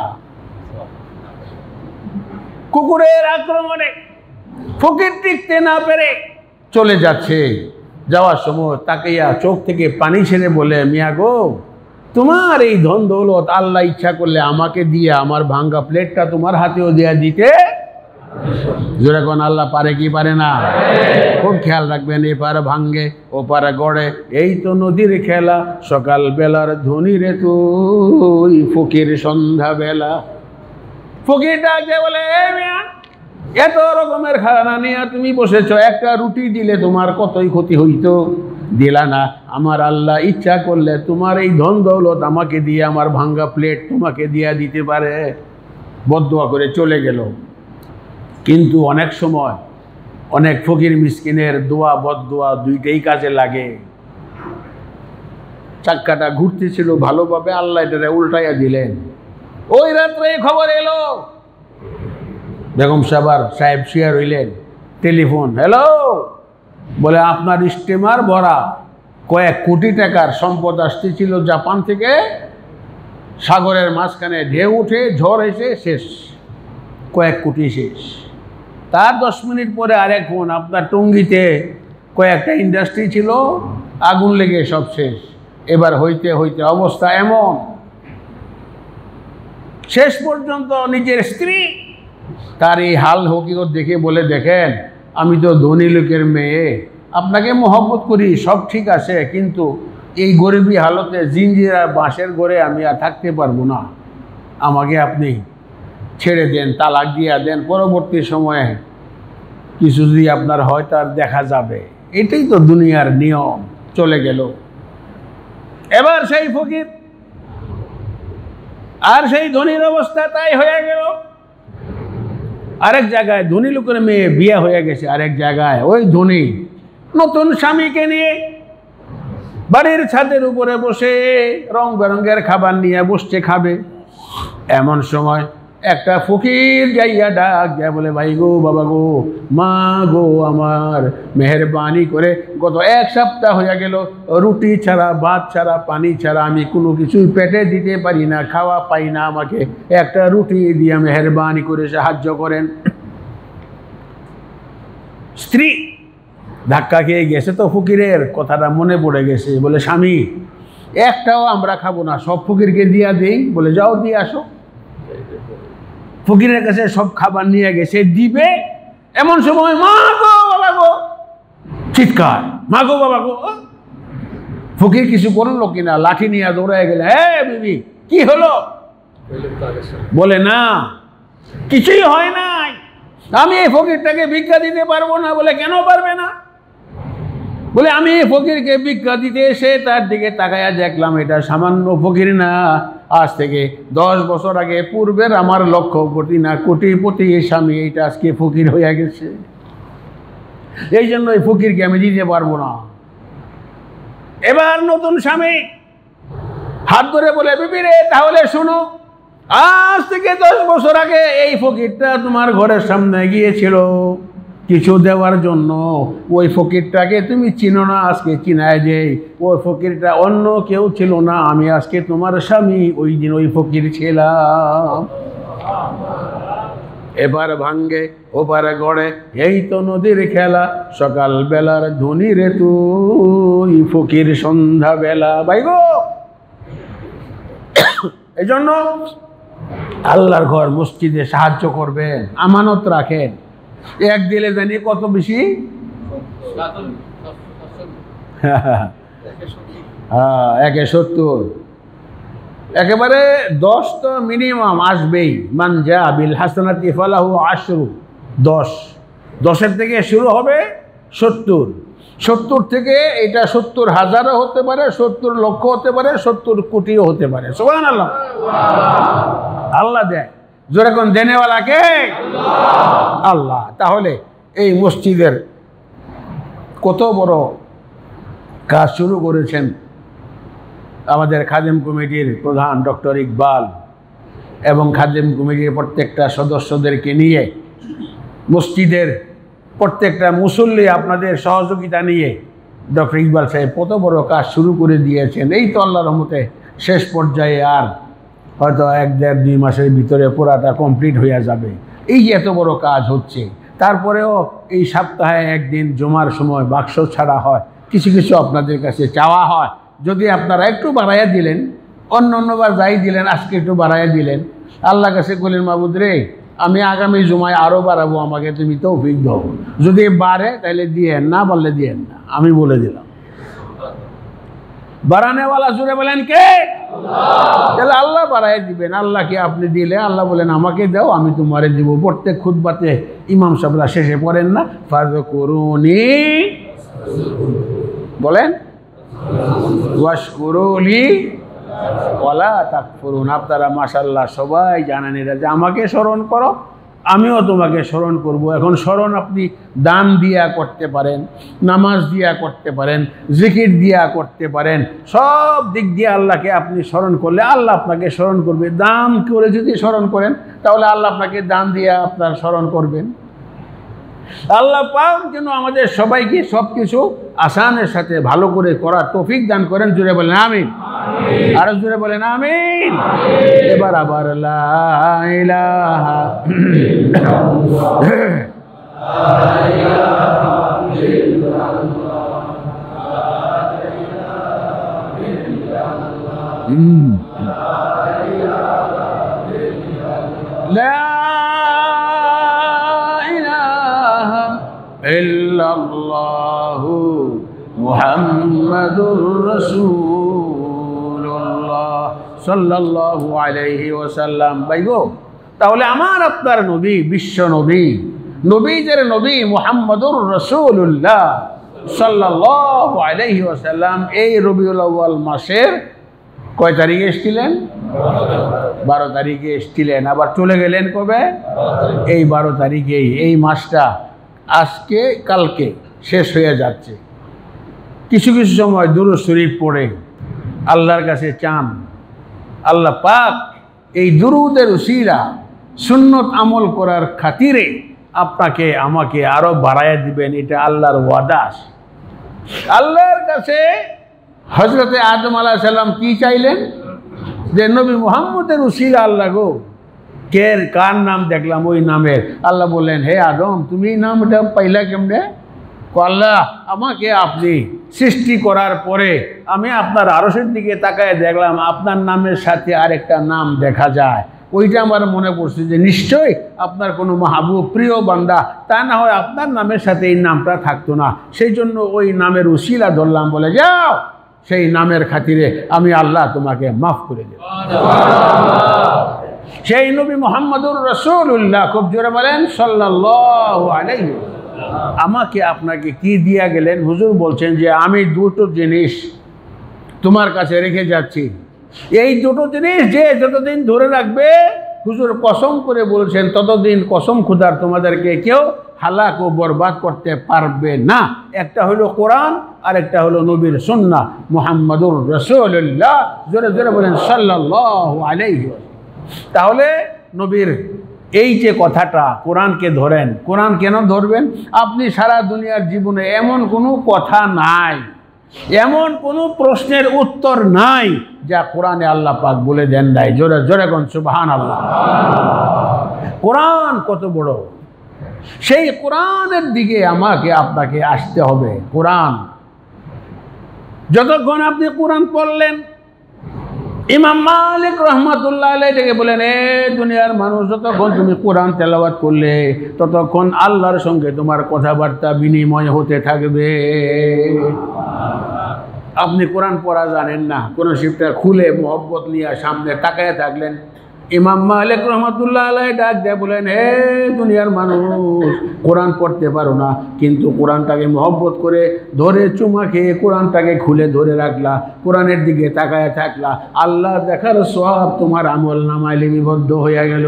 কুকুরের আক্রমণে ফকির টিকতে না পেরে চলে যাচ্ছে। যাওয়ার সময় তাকাইয়া চোখ থেকে পানি ছেড়ে বলে, মিয়া গো, তোমার এই ধন দৌলত আল্লাহ ইচ্ছা করলে আমাকে দিয়ে আমার ভাঙ্গা প্লেটটা তোমার হাতেও দেয়া দিতে। জোরে কোন আল্লাহ পারে কি পারে না? খুব খেয়াল রাখবেন, এপার ভাঙ্গে ওপারে গড়ে, এই তো নদীর খেলা, সকাল বেলার ধনী রে তুই ফকির সন্ধ্যা বেলা। ফকিরটা আগে বলে, মিয়া, এত রকমের খানা নিয়ে তুমি বসেছো, একটা রুটি দিলে তোমার কতই ক্ষতি হইতো, দিলা না। আমার আল্লাহ ইচ্ছা করলে তোমার এই ধন দৌলত আমাকে দিয়ে আমার ভাঙ্গা প্লেট তোমাকে দিয়া দিতে পারে। বদদোয়া করে চলে গেল। কিন্তু অনেক সময় অনেক ফকির মিসকিনের দোয়া বদদোয়া দুইটাই কাজে লাগে। চাক্কাটা ঘুরতেছিল ভালোভাবে, আল্লাহ এটারে উল্টাইয়া দিলেন। ওই রাত্রে খবর এলো, বেগম সাহেব সাহেব শুয়ে রইলেন। টেলিফোন, হ্যালো, বলে আপনার স্টিমার ভরা কয়েক কোটি টাকার সম্পদ আসতেছিল জাপান থেকে, সাগরের মাঝখানে ঢেউ উঠে ঝড় এসে শেষ, কয়েক কোটি শেষ। তার দশ মিনিট পরে আরেক ফোন, আপনার টঙ্গিতে কয়েকটা ইন্ডাস্ট্রি ছিল, আগুন লেগে সব শেষ। এবার হইতে হইতে অবস্থা এমন, শেষ পর্যন্ত নিজের স্ত্রী তার এই হাল হকিকত দেখে বলে, দেখেন, আমি তো ধনী লোকের মেয়ে, আপনাকে মহব্বত করি, সব ঠিক আছে, কিন্তু এই গরিবী হালতে জিঞ্জির আর বাঁশের ঘরে আমি আর থাকতে পারবো না, আমাকে আপনি ছেড়ে দেন, তালাক দিয়া দেন, পরবর্তী সময়ে কিছু যদি আপনার হয় তার দেখা যাবে। এটাই তো দুনিয়ার নিয়ম। চলে গেল। এবার সেই ফকির আর সেই ধনীর অবস্থা তাই হয়ে গেল। আরেক জায়গায় ধনী লোকের মেয়ে বিয়ে হয়ে গেছে, আরেক জায়গায় ওই ধনী নতুন স্বামীকে নিয়ে বাড়ির ছাদের উপরে বসে রং বেরঙের খাবার নিয়ে বসছে খাবে। এমন সময় একটা ফকির যাইয়া ডাক যায়, বলে ভাই গো, বাবা গো, মা গো আমার, মেহরবানি করে গত এক সপ্তাহ হয়ে গেল রুটি ছাড়া, ভাত ছাড়া, পানি ছাড়া আমি কোনো কিছুই পেটে দিতে পারি না, খাওয়া পাই না, আমাকে একটা রুটি দিয়ে মেহরবানি করে সাহায্য করেন। স্ত্রী ধাক্কা খেয়ে গেছে তো ফকিরের কথাটা মনে পড়ে গেছে, বলে স্বামী একটাও আমরা খাবো না, সব ফকিরকে দিয়া দেই। বলে যাও দিয়ে আসো। ফকিরের কাছে সব খাবার নিয়ে গেছে দিবে, এমন সময় মা গো, বাবা গো চিৎকার, মা গো, বাবা গো। ফকির কিছু করলো কিনা, লাঠি নিয়ে দৌড়ায় গেলে, হ্যাঁ বিবি কি হলো? বলে না কিছুই হয় নাই, আমি এই ফকিরটাকে ভিক্ষা দিতে পারবো না। বলে কেন পারবে না? বলে আমি এই ফকিরকে ভিক্ষা দিতে এসে তার দিকে তাকায়া দেখলাম এটা সামান্য ফকির না, আজ থেকে দশ বছর আগে পূর্বের আমার লক্ষ কোটি না কোটিপতি স্বামী এইটা আজকে ফকির হয়ে গেছে, এই জন্য এই ফকিরকে আমি দিতে পারবো না। এবার নতুন স্বামী হাত ধরে বলে, বিবি রে তাহলে শোনো, আজ থেকে দশ বছর আগে এই ফকিরটা তোমার ঘরের সামনে গিয়েছিল কিছু দেওয়ার জন্য, ওই ফকিরটাকে তুমি চিনো না, আজকে চিনায় যে ওই ফকিরটা অন্য কেউ ছিল না, আমি আজকে তোমার স্বামী, ওই দিন ওই ফকির ছিলাম। এবার ভাঙ্গে ওপারে গড়ে, এই তো নদীর খেলা, সকাল বেলার ধনী রে তুই ফকির সন্ধ্যা বেলা। ভাই গো, এই জন্য আল্লাহর ঘর মসজিদে সাহায্য করবেন, আমানত রাখেন। এক দিলে জানি কত বেশি, হ্যাঁ একে সত্তর, একেবারে দশ তো মিনিমাম আসবেই। মান যা বিল হাসানাতি ফালাহু আশরু, দশ, দশের থেকে শুরু হবে সত্তর, সত্তর থেকে এটা সত্তর হাজারও হতে পারে, সত্তর লক্ষ হতে পারে, সত্তর কোটিও হতে পারে। সুবহানাল্লাহ, আল্লাহ দেয়। যেরকম দেনেওয়ালাকে আল্লাহ। তাহলে এই মসজিদের কত বড় কাজ শুরু করেছেন আমাদের খাদেম কমিটির প্রধান ডক্টর ইকবাল এবং খাদেম কমিটির প্রত্যেকটা সদস্যদেরকে নিয়ে, মসজিদের প্রত্যেকটা মুসল্লি আপনাদের সহযোগিতা নিয়ে ডক্টর ইকবাল সাহেব কত বড় কাজ শুরু করে দিয়েছেন। এই তো আল্লাহর রহমতে শেষ পর্যায়ে আর হয়তো এক দেড় দুই মাসের ভিতরে পুরাটা কমপ্লিট হয়ে যাবে। এই যে এত বড় কাজ হচ্ছে, তারপরেও এই সপ্তাহে একদিন জুমার সময় বাক্স ছাড়া হয়, কিছু কিছু আপনাদের কাছে চাওয়া হয়, যদি আপনারা একটু বাড়াইয়া দিলেন, অন্য অন্যবার যাই দিলেন, আজকে একটু বাড়াইয়া দিলেন, আল্লাহর কাছে বলেন মাবুদ রে আমি আগামী জুমায় আরও বাড়াবো, আমাকে তুমি তৌফিক দাও। যদি বাড়ে তাহলে দিয়েন, না বললে দিয়েন না, আমি বলে দিলাম। বাড়ানেওয়ালা জুড়ে বলেন কে? তাহলে আল্লাহ বাড়াই দিবেন। আল্লাহকে আপনি দিলে আল্লাহ বলেন আমাকে দাও, আমি তোমারে দিব। প্রত্যেক খুতবাতে ইমাম সাহেবরা শেষে পড়েন না, ফাযকুরুনি, বলেন ওয়াশকুরুলি ওয়ালা তাকফুরুন। আপনারা মাশাআল্লাহ সবাই জানেন এটা যে আমাকে স্মরণ করো, আমিও তোমাকে স্মরণ করব। এখন স্মরণ আপনি দান দিয়া করতে পারেন, নামাজ দিয়া করতে পারেন, জিকির দিয়া করতে পারেন, সব দিক দিয়ে আল্লাহকে আপনি স্মরণ করলে আল্লাহ আপনাকে স্মরণ করবে। দান করে যদি স্মরণ করেন তাহলে আল্লাহ আপনাকে দান দিয়া আপনার স্মরণ করবেন। আল্লাহ পাক যেন আমাদের সবাইকে সব কিছু আসানের সাথে ভালো করে করার তৌফিক দান করেন। জুড়ে বলেন আমিন, আরো জুড়ে বলেন আমিন। এবার আবার লা ইলাহা লা ইল্লাল্লাহু মুহাম্মাদুর রাসূলুল্লাহ সাল্লাল্লাহু আলাইহি ওয়াসাল্লাম। ভাই গো, তাহলে আমার আপনার নবী, বিশ্ব নবী, নবীদের নবী মুহাম্মাদুর রাসূলুল্লাহ সাল্লাল্লাহু আলাইহি ওয়াসাল্লাম এই রবিউল আউয়াল মাসের কয় তারিখে এসেছিলেন? বারো তারিখে এসেছিলেন, আবার চলে গেলেন কবে? এই বারো তারিখেই। এই মাসটা আজকে কালকে শেষ হয়ে যাচ্ছে। কিছু কিছু সময় দুরূদ শরীফ পড়ে আল্লাহর কাছে চান, আল্লাহ পাক এই দুরূদের উসিলা সুন্নত আমল করার খাতিরে আপনাকে আমাকে আরো বাড়াইয়া দিবেন। এটা আল্লাহর ওয়াদা। আল্লাহর কাছে হযরতে আদম আলাইহিস সালাম কি চাইলেন? যে নবী মুহাম্মদের উসিলা আল্লাহ গো, কে কার নাম দেখলাম ওই নামের। আল্লাহ বললেন, হে আদম তুমি এই নামটা পাইলা কেমনে? আল্লাহ আমাকে আপনি সৃষ্টি করার পরে আমি আপনার আরশের দিকে তাকায় দেখলাম আপনার নামের সাথে আরেকটা নাম দেখা যায়। ওইটা আমার মনে পড়ছে যে নিশ্চয়ই আপনার কোনো মাহবুব প্রিয় বান্দা, তা না হয় আপনার নামের সাথে এই নামটা থাকতো না। সেই জন্য ওই নামের উসিলা ধরলাম, বলে যাও সেই নামের খাতিরে আমি আল্লাহ তোমাকে মাফ করে দেব। সেই নবী মুহাম্মদুর রাসূলুল্লাহ, খুব জোরে বলেন সাল্লাল্লাহু আলাইহি। আমাকে আপনাকে কি দিয়া গেলেন? হুজুর বলছেন যে আমি দুটো জিনিস তোমার কাছে রেখে যাচ্ছি। এই দুটো জিনিস যে যতদিন ধরে রাখবে, হুজুর কসম করে বলছেন ততদিন কসম খুদার তোমাদেরকে কেউ হালাক ও বরবাদ করতে পারবে না। একটা হলো কোরআন, আর একটা হলো নবীর সুন্নাহ মুহাম্মদুর রাসূলুল্লাহ। জোরে জোরে বলেন সাল্লাল্লাহু আলাইহি। তাহলে নবীর এই যে কথাটা, কোরআনকে ধরেন। কোরআন কেন ধরবেন? আপনি সারা দুনিয়ার জীবনে এমন কোনো কথা নাই, এমন কোনো প্রশ্নের উত্তর নাই যা কোরআনে আল্লাহ পাক বলে দেন নাই। জোরে জোরে কোন সুবহানাল্লাহ। কোরআন কত বড়, সেই কোরআনের দিকে আমাকে আপনাকে আসতে হবে। কোরআন যতক্ষণ আপনি কোরআন পড়লেন, ইমাম মালিক রহমাতুল্লাহ আলাইহি থেকে বলেন, এ দুনিয়ার মানুষ, যতক্ষণ তুমি কোরআন তেলাওয়াত করলে ততক্ষণ আল্লাহর সঙ্গে তোমার কথাবার্তা বিনিময় হতে থাকবে। আপনি কোরআন পড়া জানেন না, কোন শিফটটা খুলে মোহব্বত নিয়ে সামনে তাকায় থাকলেন। ইমাম মালিক রহমাতুল্লাহ আলাইহি ডাক দিয়ে বলেন, হে দুনিয়ার মানুষ, কোরআন পড়তে পারো না, কিন্তু কোরআনটাকে মহব্বত করে ধরে চুমা খেয়ে কোরআনটাকে খুলে ধরে রাখলা, কোরআনের দিকে তাকায় থাকলা, আল্লাহ দেখার সওয়াব তোমার আমল নামায় লিপিবদ্ধ হয়ে গেল।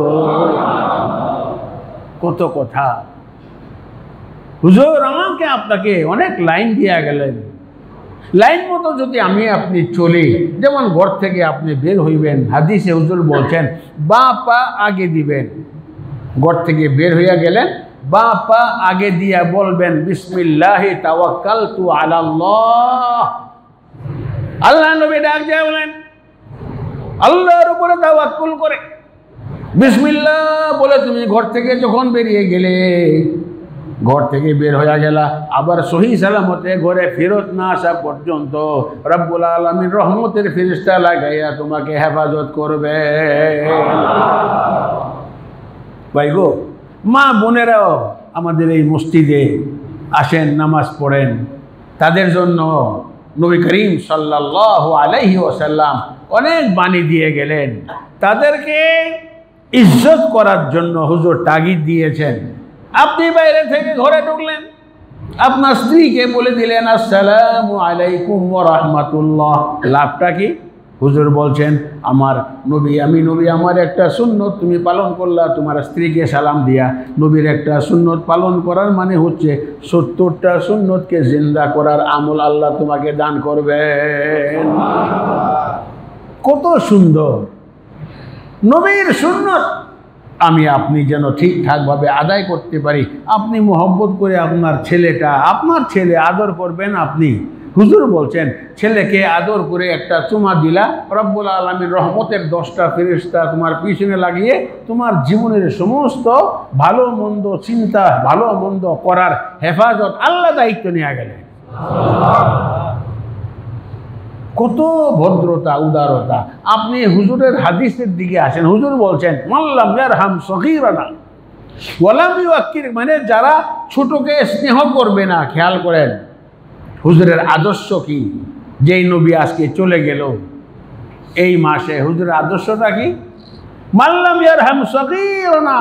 কত কথা হুজুর আমাকে আপনাকে অনেক লাইন দিয়া গেলেন। লাইন মতো যদি আমি আপনি চলি, যেমন ঘর থেকে আপনি বের হইবেন, হাদিসে হুজুর বলছেন বা পা আগে দিবেন। ঘর থেকে বের হইয়া গেলেন, বা পা আগে দিয়া বলবেন বিসমিল্লাহি তাওয়াক্কালতু আলাল্লাহ। আল্লাহ নবী ডাক দিয়ে বলেন, আল্লাহর উপরে তাওয়াক্কুল করে বিসমিল্লাহ বলে তুমি ঘর থেকে যখন বেরিয়ে গেলে, ঘর থেকে বের হয়ে গেলা, আবার সহি সালামতে ঘরে ফেরত না আসা পর্যন্ত রব্বুল আলামিন রহমতের ফেরেশতা লাগাইয়া তোমাকে হেফাজত করবে। ভাই গো, মা বোনেরাও আমাদের এই মসজিদে আসেন, নামাজ পড়েন, তাদের জন্য নবী করিম সাল্লাল্লাহু আলাইহি ওয়াসাল্লাম অনেক বাণী দিয়ে গেলেন। তাদেরকে ইজ্জত করার জন্য হুজুর তাগিদ দিয়েছেন। আপনি বাইরে থেকে ঘরে ঢুকলেন, আপনার স্ত্রীকে বলে দিলেন আসসালামু আলাইকুম ওয়া রাহমাতুল্লাহ। লাভটা কি? হুজুর বলছেন আমার নবী, আমি নবী, আমার একটা সুন্নত তুমি পালন করলা, তোমার স্ত্রীকে সালাম দিয়া। নবীর একটা সুন্নত পালন করার মানে হচ্ছে সত্তরটা সুন্নতকে জিন্দা করার আমল আল্লাহ তোমাকে দান করবেন। কত সুন্দর নবীর সুন্নত আমি আপনি যেন ঠিকঠাকভাবে আদায় করতে পারি। আপনি মোহব্বত করে আপনার ছেলেটা, আপনার ছেলে আদর করবেন আপনি। হুজুর বলছেন ছেলেকে আদর করে একটা চুমা দিলা, রব্বুল আলামিন রহমতের দশটা ফেরেশতা তোমার পিছনে লাগিয়ে তোমার জীবনের সমস্ত ভালো মন্দ চিন্তা, ভালো মন্দ করার হেফাজত আল্লাহ দায়িত্ব নিয়ে গেলেন। কত ভদ্রতা, উদারতা। আপনি হুজুরের হাদিসের দিকে আসেন, হুজুর বলছেন মাল্লাম ইয়ারহাম সগীরানা ওয়ালাম ইউআক্কির, মানে যারা ছোটকে স্নেহ করবে না। খেয়াল করেন হুজুরের আদর্শ কি। যেই নবী আজকে চলে গেল এই মাসে, হুজুরের আদর্শটা কি? মাল্লাম ইয়ারহাম সগীরানা,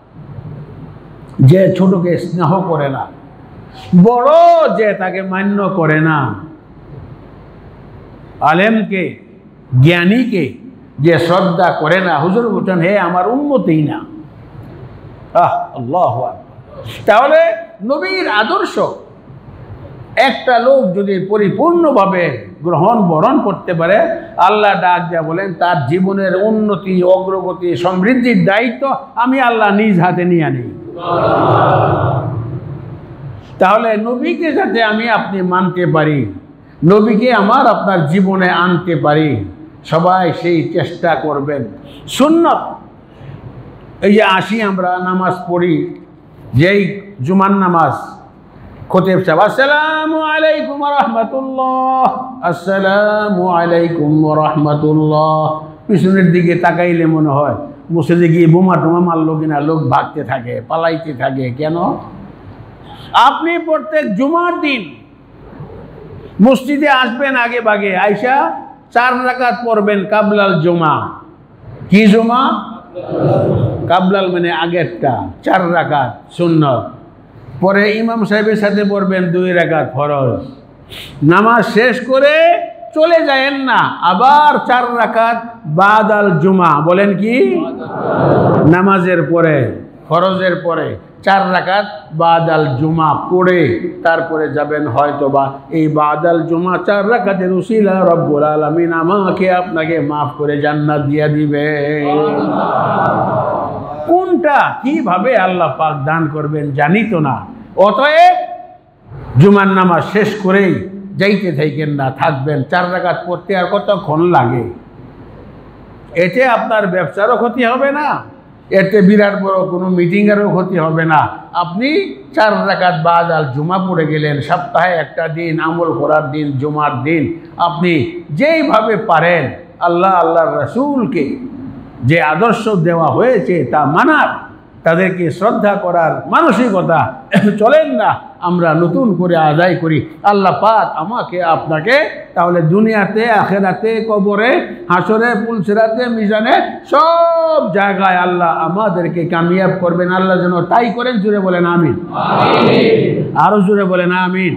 যে ছোটকে স্নেহ করে না, বড় যে তাকে মান্য করে না, আলেমকে, জ্ঞানীকে, যে শ্রদ্ধা করে না, হুজুর বলছেন হে আমার উম্মতই না। আহ আল্লাহু আকবার। তাহলে নবীর আদর্শ একটা লোক যদি পরিপূর্ণভাবে গ্রহণ বরণ করতে পারে, আল্লাহ ডাক দিয়া বলেন তার জীবনের উন্নতি, অগ্রগতি, সমৃদ্ধির দায়িত্ব আমি আল্লাহ নিজ হাতে নিয়ে আনি। তাহলে নবীকে যাতে আমি আপনি মানতে পারি, নবীকে আমার আপনার জীবনে আনতে পারি, সবাই সেই চেষ্টা করবেন। সুন্নত, এই যে আসি আমরা নামাজ পড়ি, যেই জুমার নামাজ, খতিব সাহেব আসসালামু আলাইকুম ওয়া রাহমাতুল্লাহ, আসসালামু আলাইকুম ওয়া রাহমাতুল্লাহ, পিছনের দিকে তাকাইলে মনে হয় মসজিদে গিয়ে বোমা টোমা মারলো কিনা, লোক ভাগতে থাকে, পালাইতে থাকে। কেন? আপনি প্রত্যেক জুমার দিন মসজিদে আসবেন আগে ভাগে, আইসা চার রাকাত পড়বেন কাবলাল জুমা। কি জুমা? কাবলাল মানে আগেরটা, চার রাকাত সুন্নত। পরে ইমাম সাহেবের সাথে পড়বেন দুই রাকাত ফরজ। নামাজ শেষ করে চলে যায়েন না, আবার চার রাকাত বাদাল জুমা। বলেন কি? নামাজের পরে, ফরজের পরে চার রাকাত বাদাল জুমা পড়ে তারপরে যাবেন। হয়তো বা এই বাদাল জুমা চার রাকাতের উসিলা রব্বুল আলামিন আমাকে আপনাকে মাফ করে জান্নাত দিয়ে দিবে। কোনটা কিভাবে আল্লাহ পাক দান করবেন জানি তো না। অতএব জুমার নামাজ শেষ করেই যাইতে থাকেন না, থাকবেন। চার রাকাত পড়তে আর কতক্ষণ লাগে? এতে আপনার ব্যবসারও ক্ষতি হবে না, এতে বিরাট বড় কোনো মিটিংয়েরও ক্ষতি হবে না। আপনি চার রাকাত বাদাল জুমা পড়ে গেলেন, সপ্তাহে একটা দিন আমল করার দিন জুমার দিন। আপনি যেইভাবে পারেন আল্লাহ আল্লাহর রাসূলকে যে আদর্শ দেওয়া হয়েছে তা মানার, তাদেরকে শ্রদ্ধা করার মানসিকতা চলেন না, আমরা নতুন করে আদায় করি। আল্লাহ পাক আমাকে আপনাকে তাহলে দুনিয়াতে, আখেরাতে, কবরে, হাসরে, পুলসিরাতে, মিজানে, সব জায়গায় আল্লাহ আমাদেরকে কামিয়াব করবেন। আল্লাহ যেন তাই করেন। জুড়ে বলেন আমিন। আরো জুড়ে বলেন আমিন।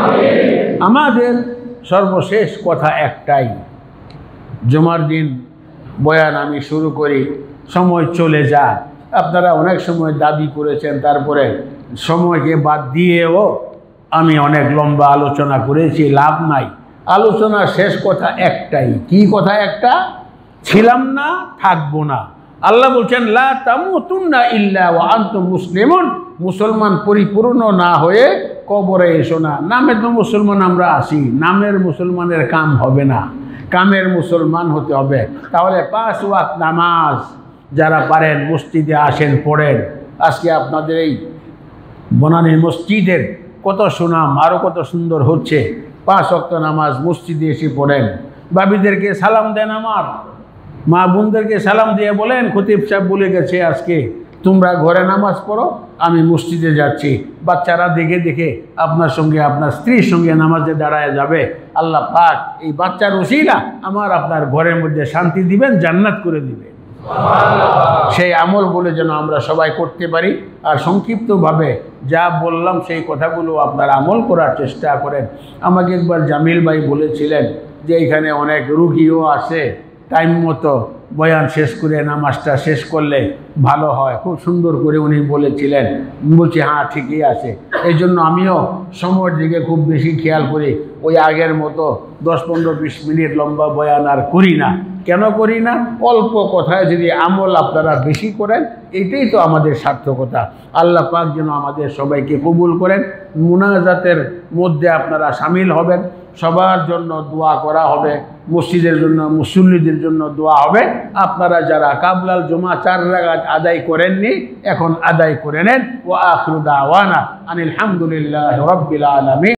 আমাদের সর্বশেষ কথা একটাই, জুমার দিন বয়ান আমি শুরু করি, সময় চলে যায়। আপনারা অনেক সময় দাবি করেছেন, তারপরে সময়কে বাদ দিয়েও আমি অনেক লম্বা আলোচনা করেছি, লাভ নাই। আলোচনা শেষ কথা একটাই। কি কথা? একটা, ছিলাম না, থাকবো না। আল্লাহ বলছেন লা তামুতুন্না ইল্লা ওয়া আনতুম মুসলিমুন, মুসলমান পরিপূর্ণ না হয়ে কবরে এসো না। নামে তো মুসলমান আমরা আসি, নামের মুসলমানের কাম হবে না, কামের মুসলমান হতে হবে। তাহলে পাঁচ ওয়াক্ত নামাজ যারা পারেন মসজিদে আসেন, পড়েন। আজকে আপনাদের এই বনানী মসজিদের কত সুনাম, আরও কত সুন্দর হচ্ছে। পাঁচ ওয়াক্ত নামাজ মসজিদে এসে পড়েন। বাবিদেরকে সালাম দেন, আমার মা বোনদেরকে সালাম দিয়ে বলেন খতিব সাহেব বলে গেছে আজকে তোমরা ঘরে নামাজ পড়ো, আমি মসজিদে যাচ্ছি। বাচ্চারা দেখে দেখে আপনার সঙ্গে, আপনার স্ত্রীর সঙ্গে নামাজে দাঁড়ায় যাবে। আল্লাহ পাক এই বাচ্চার উসিলা আমার আপনার ঘরের মধ্যে শান্তি দিবেন, জান্নাত করে দিবেন। সেই আমলগুলো যেন আমরা সবাই করতে পারি। আর সংক্ষিপ্তভাবে যা বললাম সেই কথাগুলো আপনারা আমল করার চেষ্টা করেন। আমাকে একবার জামিল ভাই বলেছিলেন যে এখানে অনেক রুগীও আসে, টাইম মতো বয়ান শেষ করে নামাজটা শেষ করলে ভালো হয়। খুব সুন্দর করে উনি বলেছিলেন। বলছি হ্যাঁ ঠিকই আছে। এই জন্য আমিও সময়ের দিকে খুব বেশি খেয়াল করি। ওই আগের মতো দশ পনেরো বিশ মিনিট লম্বা বয়ান আর করি না। কেন করি না? অল্প কথায় যদি আমল আপনারা বেশি করেন, এটাই তো আমাদের সার্থকতা। আল্লাহ পাক যেন আমাদের সবাইকে কবুল করেন। মুনাজাতের মধ্যে আপনারা সামিল হবেন। সবার জন্য দোয়া করা হবে, মসজিদের জন্য, মুসল্লিদের জন্য দোয়া হবে। আপনারা যারা কাবলাল জুমা চার রাকাত আদায় করেননি, এখন আদায় করে নেন। ওয়া আখিরু দাওয়ানা আনিল হামদুলিল্লাহি রাব্বিল আলামিন।